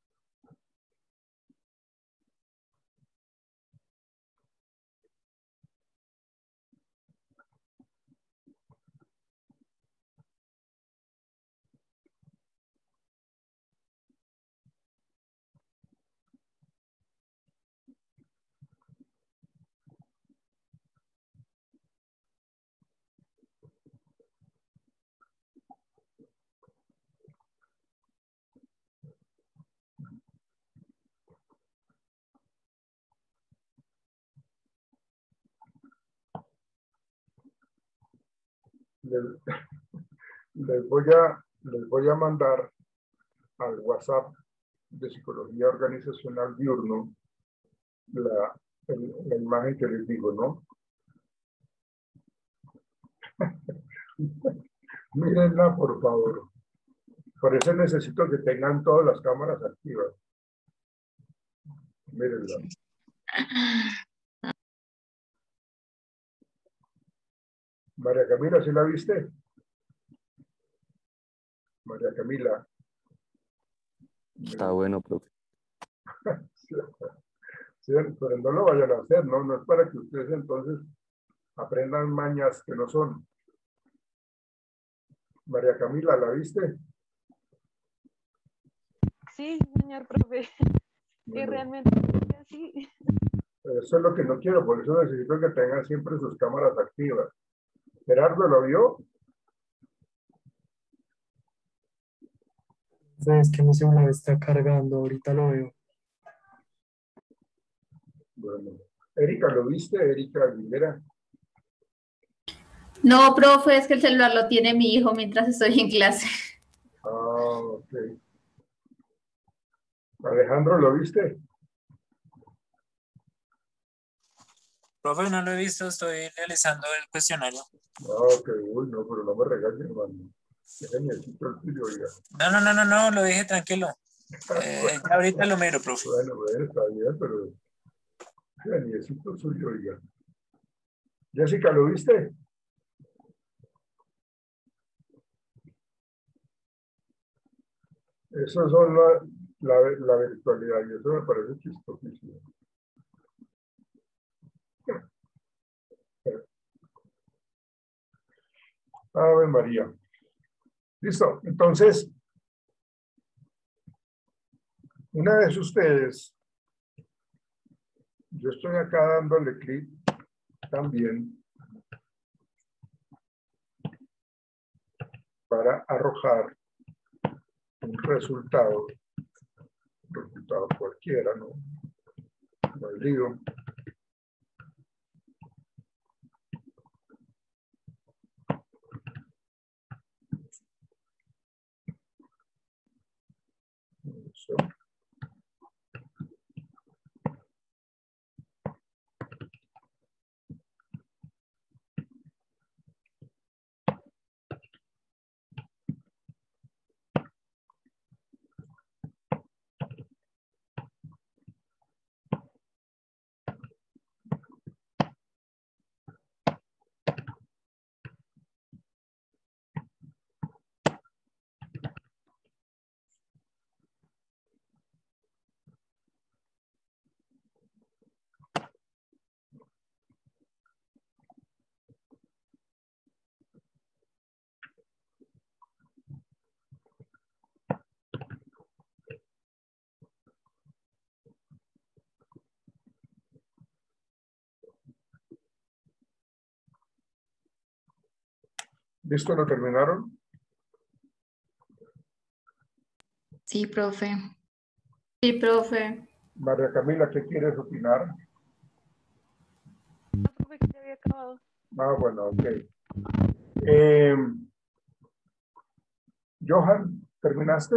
Les, les, voy a, les voy a mandar al WhatsApp de Psicología Organizacional Diurno la, el, la imagen que les digo, ¿no? Mírenla, por favor. Por eso necesito que tengan todas las cámaras activas. Mírenla. María Camila, ¿sí la viste? María Camila. Está bueno, profe. Sí, sí, pero no lo vayan a hacer, ¿no? No es para que ustedes entonces aprendan mañas que no son. María Camila, ¿la viste? Sí, señor profe. Y realmente sí. Eso es lo que no quiero, por eso necesito que tengan siempre sus cámaras activas. ¿Gerardo lo vio? Es que mi celular está cargando, ahorita lo veo. Bueno. Erika, ¿lo viste? Erika Aguilera. No, profe, es que el celular lo tiene mi hijo mientras estoy en clase. Ah, ok. Alejandro, ¿lo viste? Profe, no lo he visto, estoy realizando el cuestionario. Ah, ok, uy, no, pero no me regañes, hermano. Déjame el tuyo, oiga. No, no, no, no, no, lo dije tranquilo. Eh, ya ahorita lo miro, profe. Bueno, bueno, está bien, pero geniecito suyo, oiga. Jessica, ¿lo viste? Eso son la, la, la virtualidad y eso me parece chistosísimo. Ave María. Listo, entonces, una vez ustedes, yo estoy acá dándole clic también para arrojar un resultado, un resultado cualquiera, ¿no? No hay lío. Listo. ¿Listo? ¿Lo terminaron? Sí, profe. Sí, profe. María Camila, ¿qué quieres opinar? No, profe, que ya había acabado. Ah, bueno, ok. Eh, Johan, ¿terminaste?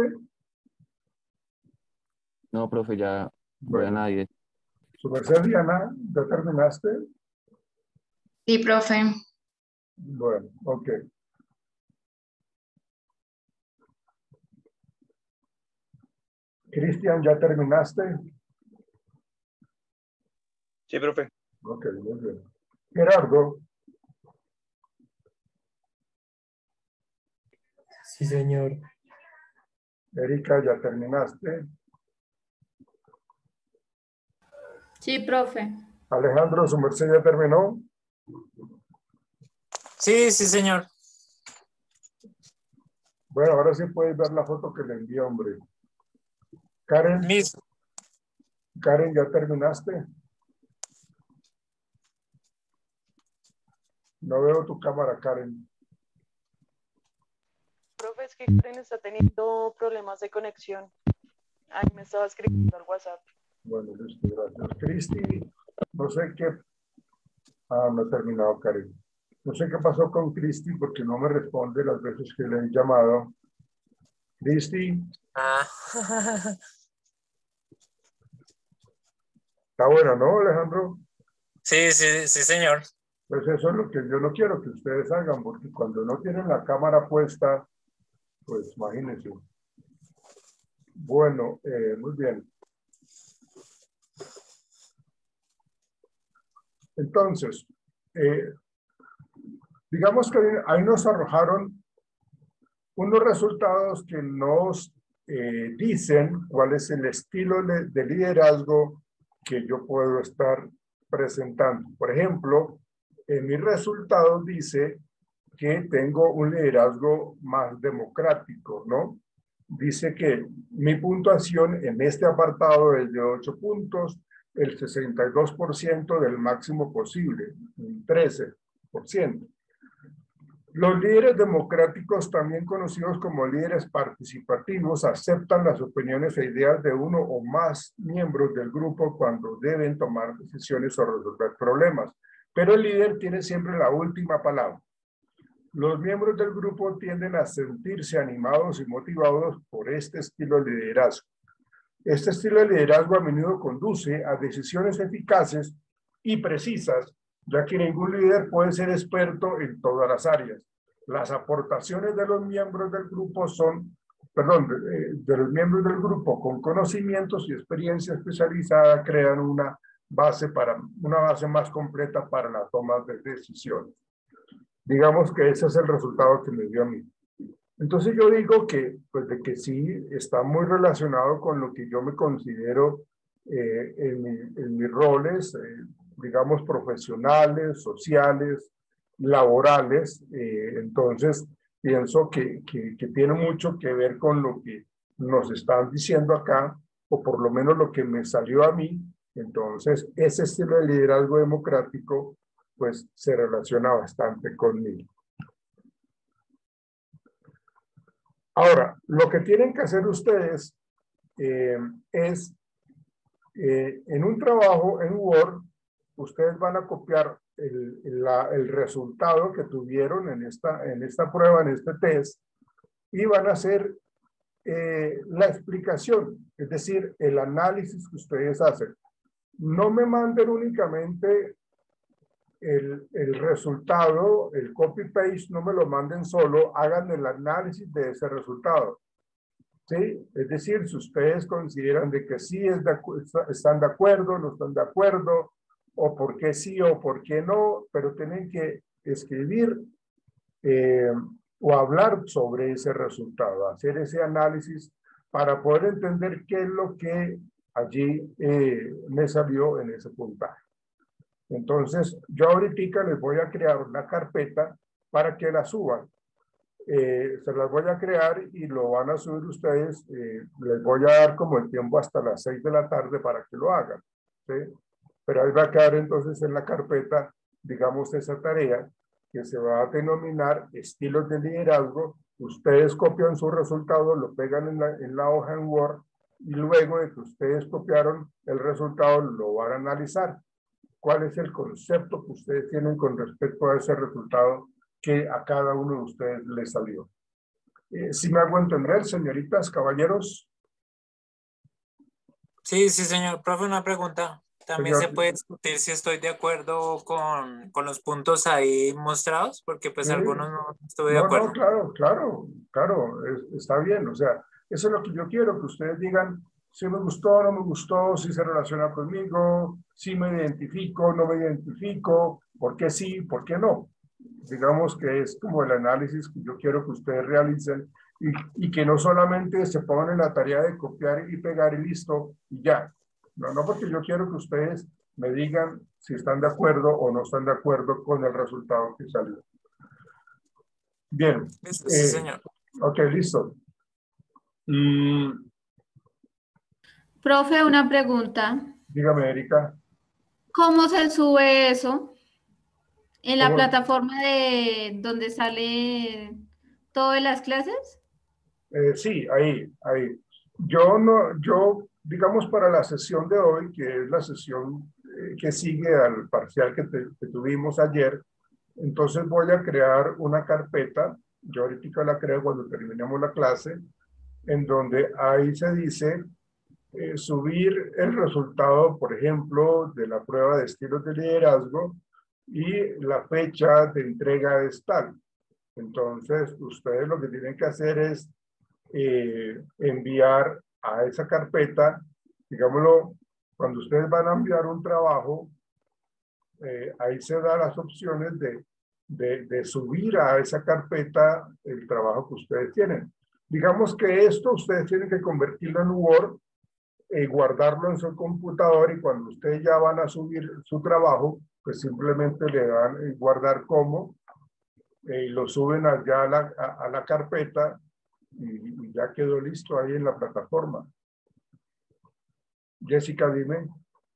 No, profe, ya voy a Bueno, nadie. su merced Diana, ¿ya terminaste? Sí, profe. Bueno, ok. Cristian, ¿ya terminaste? Sí, profe. Ok, muy bien. Gerardo, Sí, señor. Erika, ¿ya terminaste? Sí, profe. Alejandro, ¿su merced ya terminó? Sí, sí, señor. Bueno, ahora sí puedes ver la foto que le envié, hombre. Karen, Listo. Karen, ¿ya terminaste? No veo tu cámara, Karen. Profe, es que Karen está teniendo problemas de conexión. Ahí me estaba escribiendo al WhatsApp. Bueno, listo, gracias. Cristi, no sé qué... Ah, no he terminado, Karen. No sé qué pasó con Cristi porque no me responde las veces que le he llamado. Cristi, Ah. está bueno, ¿no, Alejandro? Sí, sí, sí, señor. Pues eso es lo que yo no quiero que ustedes hagan, porque cuando no tienen la cámara puesta, pues imagínense. Bueno, eh, muy bien. Entonces, eh, digamos que ahí nos arrojaron unos resultados que nos eh, dicen cuál es el estilo de, de liderazgo que yo puedo estar presentando. Por ejemplo, en mis resultados dice que tengo un liderazgo más democrático, ¿no? Dice que mi puntuación en este apartado es de ocho puntos, el sesenta y dos por ciento del máximo posible, un trece por ciento. Los líderes democráticos, también conocidos como líderes participativos, aceptan las opiniones e ideas de uno o más miembros del grupo cuando deben tomar decisiones o resolver problemas. Pero el líder tiene siempre la última palabra. Los miembros del grupo tienden a sentirse animados y motivados por este estilo de liderazgo. Este estilo de liderazgo a menudo conduce a decisiones eficaces y precisas, ya que ningún líder puede ser experto en todas las áreas. Las aportaciones de los miembros del grupo son, perdón, de, de los miembros del grupo con conocimientos y experiencia especializada crean una base para una base más completa para la toma de decisiones. Digamos que ese es el resultado que me dio a mí. Entonces yo digo que, pues de que sí, está muy relacionado con lo que yo me considero eh, en, mi, en mis roles, eh, digamos, profesionales, sociales, laborales. Eh, entonces pienso que, que, que tiene mucho que ver con lo que nos están diciendo acá, o por lo menos lo que me salió a mí. Entonces ese estilo de liderazgo democrático pues se relaciona bastante conmigo. Ahora, lo que tienen que hacer ustedes eh, es, eh, en un trabajo en Word, ustedes van a copiar el, la, el resultado que tuvieron en esta, en esta prueba, en este test, y van a hacer eh, la explicación, es decir, el análisis que ustedes hacen. No me manden únicamente el, el resultado, el copy-paste, no me lo manden solo, hagan el análisis de ese resultado. ¿Sí? Es decir, si ustedes consideran de que sí es de, están de acuerdo, no están de acuerdo, o por qué sí o por qué no, pero tienen que escribir eh, o hablar sobre ese resultado, hacer ese análisis para poder entender qué es lo que allí eh, me salió en ese puntaje. Entonces, yo ahorita les voy a crear una carpeta para que la suban. Eh, se las voy a crear y lo van a subir ustedes. Eh, les voy a dar como el tiempo hasta las seis de la tarde para que lo hagan, ¿sí? Pero ahí va a quedar entonces en la carpeta, digamos, esa tarea que se va a denominar estilos de liderazgo. Ustedes copian su resultado, lo pegan en la, en la hoja en Word y luego de que ustedes copiaron el resultado lo van a analizar. ¿Cuál es el concepto que ustedes tienen con respecto a ese resultado que a cada uno de ustedes les salió? Eh, ¿Sí me hago entender, señoritas, caballeros? Sí, sí, señor. Profe, una pregunta. También Señor. se puede discutir si estoy de acuerdo con, con los puntos ahí mostrados, porque pues Sí. algunos no estuve de No, acuerdo. no, claro, claro, claro, es- está bien. O sea, eso es lo que yo quiero, que ustedes digan si me gustó, no me gustó, si se relaciona conmigo, si me identifico, no me identifico, por qué sí, por qué no. Digamos que es como el análisis que yo quiero que ustedes realicen y, y que no solamente se pongan en la tarea de copiar y pegar y listo y ya. No, no, porque yo quiero que ustedes me digan si están de acuerdo o no están de acuerdo con el resultado que salió. Bien. Listo, Eh, sí, señor. ok, listo. Mm, Profe, una pregunta. dígame, Erika. ¿Cómo se sube eso? ¿En la ¿Cómo? plataforma de donde sale todo de las clases? Eh, sí, ahí, ahí. Yo no, yo, digamos, para la sesión de hoy, que es la sesión eh, que sigue al parcial que, te- que tuvimos ayer, entonces voy a crear una carpeta, yo ahorita la creo cuando terminemos la clase, en donde ahí se dice eh, subir el resultado, por ejemplo, de la prueba de estilos de liderazgo y la fecha de entrega es tal. Entonces, ustedes lo que tienen que hacer es eh, enviar a esa carpeta, digámoslo, cuando ustedes van a enviar un trabajo, eh, ahí se dan las opciones de, de, de subir a esa carpeta el trabajo que ustedes tienen. Digamos que esto ustedes tienen que convertirlo en Word, eh, guardarlo en su computador y cuando ustedes ya van a subir su trabajo, pues simplemente le dan eh, guardar como eh, y lo suben allá a la, a, a la carpeta y, y ya quedó listo ahí en la plataforma. Jessica, dime.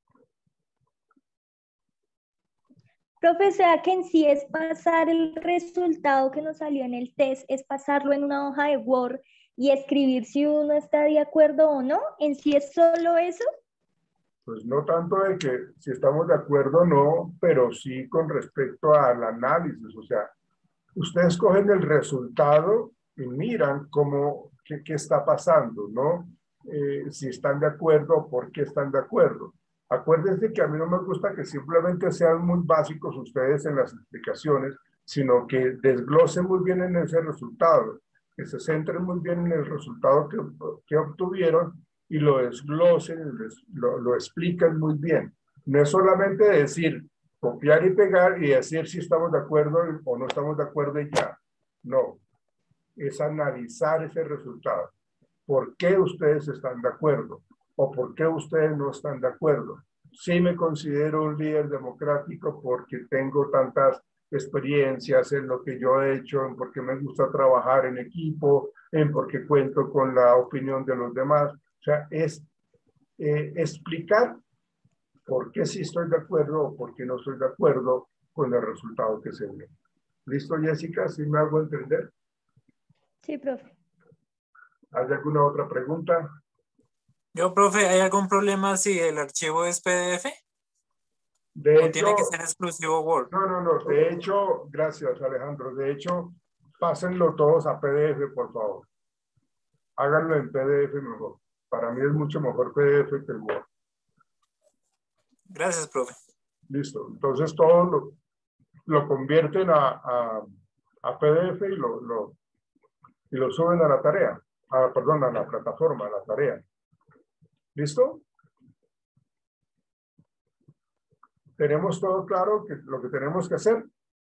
Profe, o sea que en sí es pasar el resultado que nos salió en el test, es pasarlo en una hoja de Word y escribir si uno está de acuerdo o no. ¿En sí es solo eso? Pues no tanto de que si estamos de acuerdo o no, pero sí con respecto al análisis. O sea, ustedes cogen el resultado y miran cómo, qué, qué está pasando, ¿no? Eh, si están de acuerdo, por qué están de acuerdo. Acuérdense que a mí no me gusta que simplemente sean muy básicos ustedes en las explicaciones, sino que desglosen muy bien en ese resultado, que se centren muy bien en el resultado que, que obtuvieron y lo desglosen, lo, lo explican muy bien. No es solamente decir, copiar y pegar y decir si estamos de acuerdo o no estamos de acuerdo y ya. No, es analizar ese resultado. ¿Por qué ustedes están de acuerdo? ¿O por qué ustedes no están de acuerdo? Sí me considero un líder democrático porque tengo tantas experiencias en lo que yo he hecho, en porque me gusta trabajar en equipo, en porque cuento con la opinión de los demás. O sea, es eh, explicar por qué sí estoy de acuerdo o por qué no estoy de acuerdo con el resultado que se ve. ¿Listo, Jessica? ¿Sí me hago entender? Sí, profe. ¿Hay alguna otra pregunta? Yo, profe, ¿hay algún problema si el archivo es P D F? De ¿O hecho, tiene que ser exclusivo Word? no, no, no. De hecho, gracias, Alejandro. De hecho, pásenlo todos a P D F, por favor. háganlo en P D F mejor. Para mí es mucho mejor P D F que el Word. Gracias, profe. Listo. Entonces todo lo, lo convierten a, a, a P D F y lo, lo, y lo suben a la tarea. A, perdón, a la plataforma, a la tarea. ¿Listo? ¿Tenemos todo claro que lo que tenemos que hacer?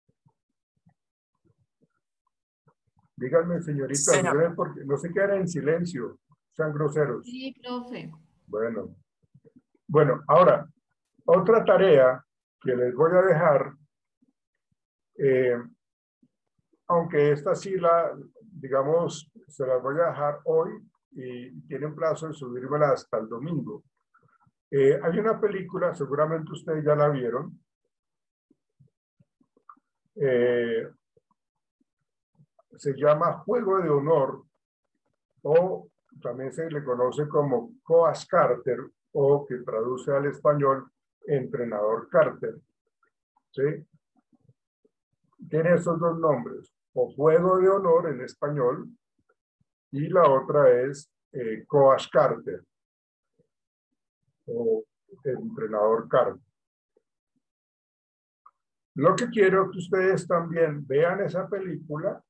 Díganme, señorita, Señor. díganme porque no se queden en silencio, sean groseros. Sí, profe. Bueno. Bueno, ahora, otra tarea que les voy a dejar, eh, aunque esta sí la, digamos, se las voy a dejar hoy y tienen plazo de subírmela hasta el domingo. Eh, hay una película, seguramente ustedes ya la vieron, eh, se llama Juego de Honor, o también se le conoce como Coach Carter, o que traduce al español Entrenador Carter. ¿Sí? Tiene esos dos nombres, o Juego de Honor en español, y la otra es eh, Coach Carter, o Entrenador Carter. Lo que quiero es que ustedes también vean esa película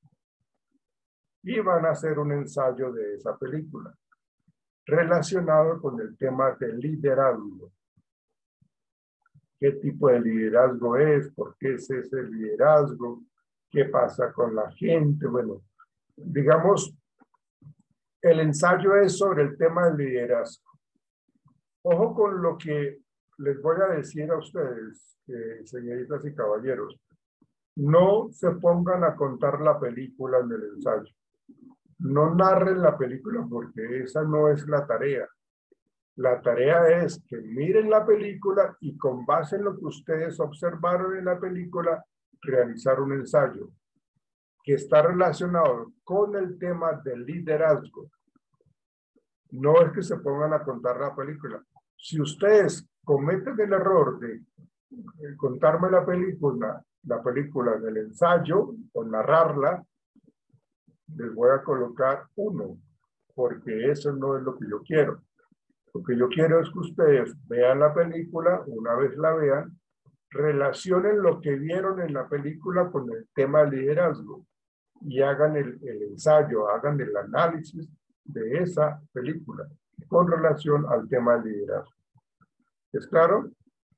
y van a hacer un ensayo de esa película relacionado con el tema del liderazgo. ¿Qué tipo de liderazgo es? ¿Por qué es ese liderazgo? ¿Qué pasa con la gente? Bueno, digamos, el ensayo es sobre el tema del liderazgo. Ojo con lo que les voy a decir a ustedes, eh, señoritas y caballeros. No se pongan a contar la película en el ensayo. No narren la película porque esa no es la tarea. La tarea es que miren la película y con base en lo que ustedes observaron en la película, realizar un ensayo que está relacionado con el tema del liderazgo. No es que se pongan a contar la película. Si ustedes cometen el error de contarme la película, la película del ensayo o narrarla, les voy a colocar uno, porque eso no es lo que yo quiero. Lo que yo quiero es que ustedes vean la película, una vez la vean, relacionen lo que vieron en la película con el tema del liderazgo y hagan el, el ensayo, hagan el análisis de esa película con relación al tema del liderazgo. ¿Es claro?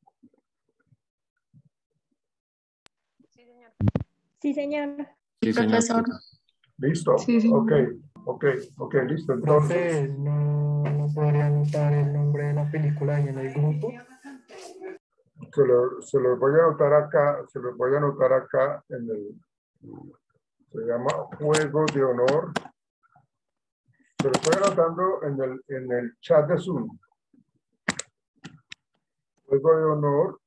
Sí, señor. Sí, señor. Profesor. ¿Listo? Sí, sí. Ok, ok, ok, listo. Entonces, Profe, ¿no, no podría anotar el nombre de la película ahí en el grupo? se lo, se los voy a anotar acá, se los voy a anotar acá en el, se llama Juego de Honor. Se lo estoy anotando en el, en el chat de Zoom. Juego de Honor.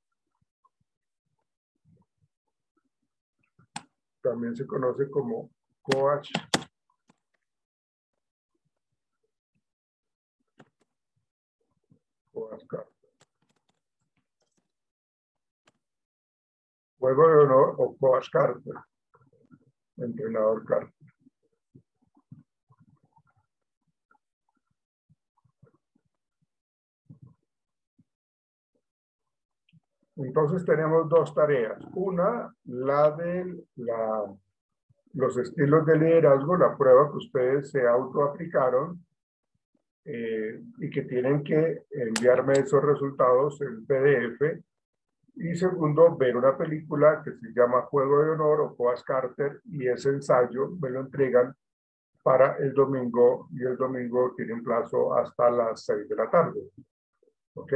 También se conoce como Coach. Coach Carter. Juego de Honor o Coach Carter. Entrenador Carter. Entonces tenemos dos tareas. Una, la de la, los estilos de liderazgo, la prueba que ustedes se autoaplicaron eh, y que tienen que enviarme esos resultados en P D F. Y segundo, ver una película que se llama Juego de Honor o Coach Carter y ese ensayo me lo entregan para el domingo y el domingo tienen plazo hasta las seis de la tarde. ¿Ok?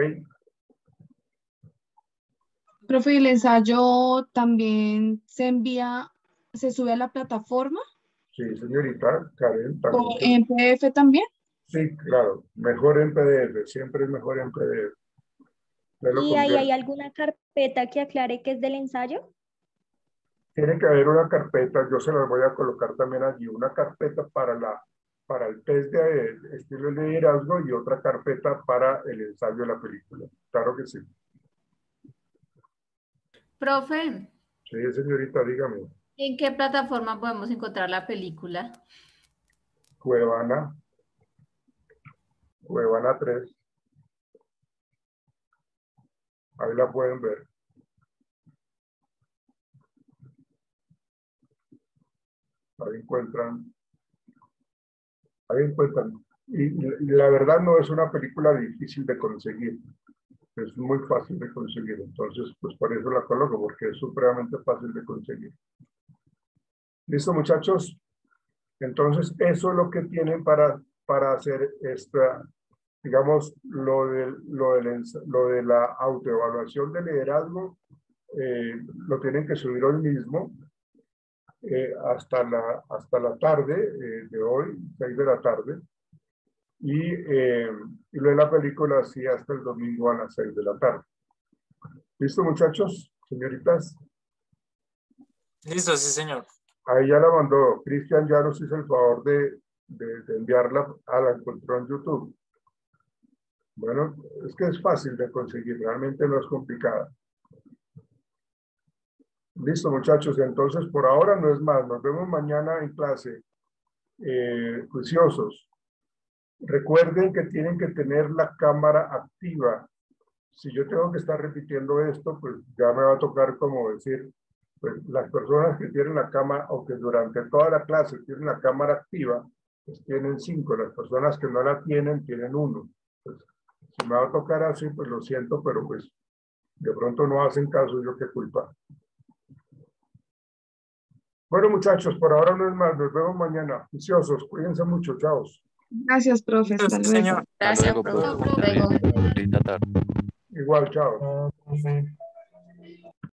Profe, ¿y el ensayo también se envía, se sube a la plataforma? Sí, señorita Karen. ¿O También se- en P D F también? Sí, claro. Mejor en P D F. Siempre es mejor en P D F. Ya lo ¿Y ahí hay convierto. alguna carpeta que aclare que es del ensayo? Tiene que haber una carpeta. Yo se las voy a colocar también allí. Una carpeta para, la, para el test de estilo de liderazgo y otra carpeta para el ensayo de la película. Claro que sí. Profe, Sí, señorita, dígame. ¿en qué plataforma podemos encontrar la película? Cuevana, Cuevana tres. Ahí la pueden ver. Ahí encuentran. Ahí encuentran. Y, y la verdad no es una película difícil de conseguir. Es muy fácil de conseguir. Entonces, pues por eso la coloco, porque es supremamente fácil de conseguir. ¿Listo, muchachos? Entonces, eso es lo que tienen para, para hacer esta, digamos, lo de, lo de, lo de la autoevaluación de liderazgo. Eh, lo tienen que subir hoy mismo eh, hasta, la, hasta la tarde eh, de hoy, seis de la tarde. Y, eh, y lo de la película sí hasta el domingo a las seis de la tarde. ¿Listo, muchachos? Señoritas. Listo, sí, señor. Ahí ya la mandó. Cristian ya nos hizo el favor de, de, de enviarla, a la encontró en YouTube. Bueno, es que es fácil de conseguir, realmente no es complicada. Listo, muchachos, entonces por ahora no es más. Nos vemos mañana en clase. Eh, juiciosos. Recuerden que tienen que tener la cámara activa. Si yo tengo que estar repitiendo esto, pues ya me va a tocar como decir, pues las personas que tienen la cámara, o que durante toda la clase tienen la cámara activa, pues tienen cinco. Las personas que no la tienen, tienen uno. Pues, si me va a tocar así, pues lo siento, pero pues de pronto no hacen caso, yo qué culpa. Bueno, muchachos, por ahora no es más. Nos vemos mañana. Juiciosos, cuídense mucho. Chao. Gracias, profe. Hasta luego. Hasta luego, profe. Linda tarde. Igual, chao. Ah, profe.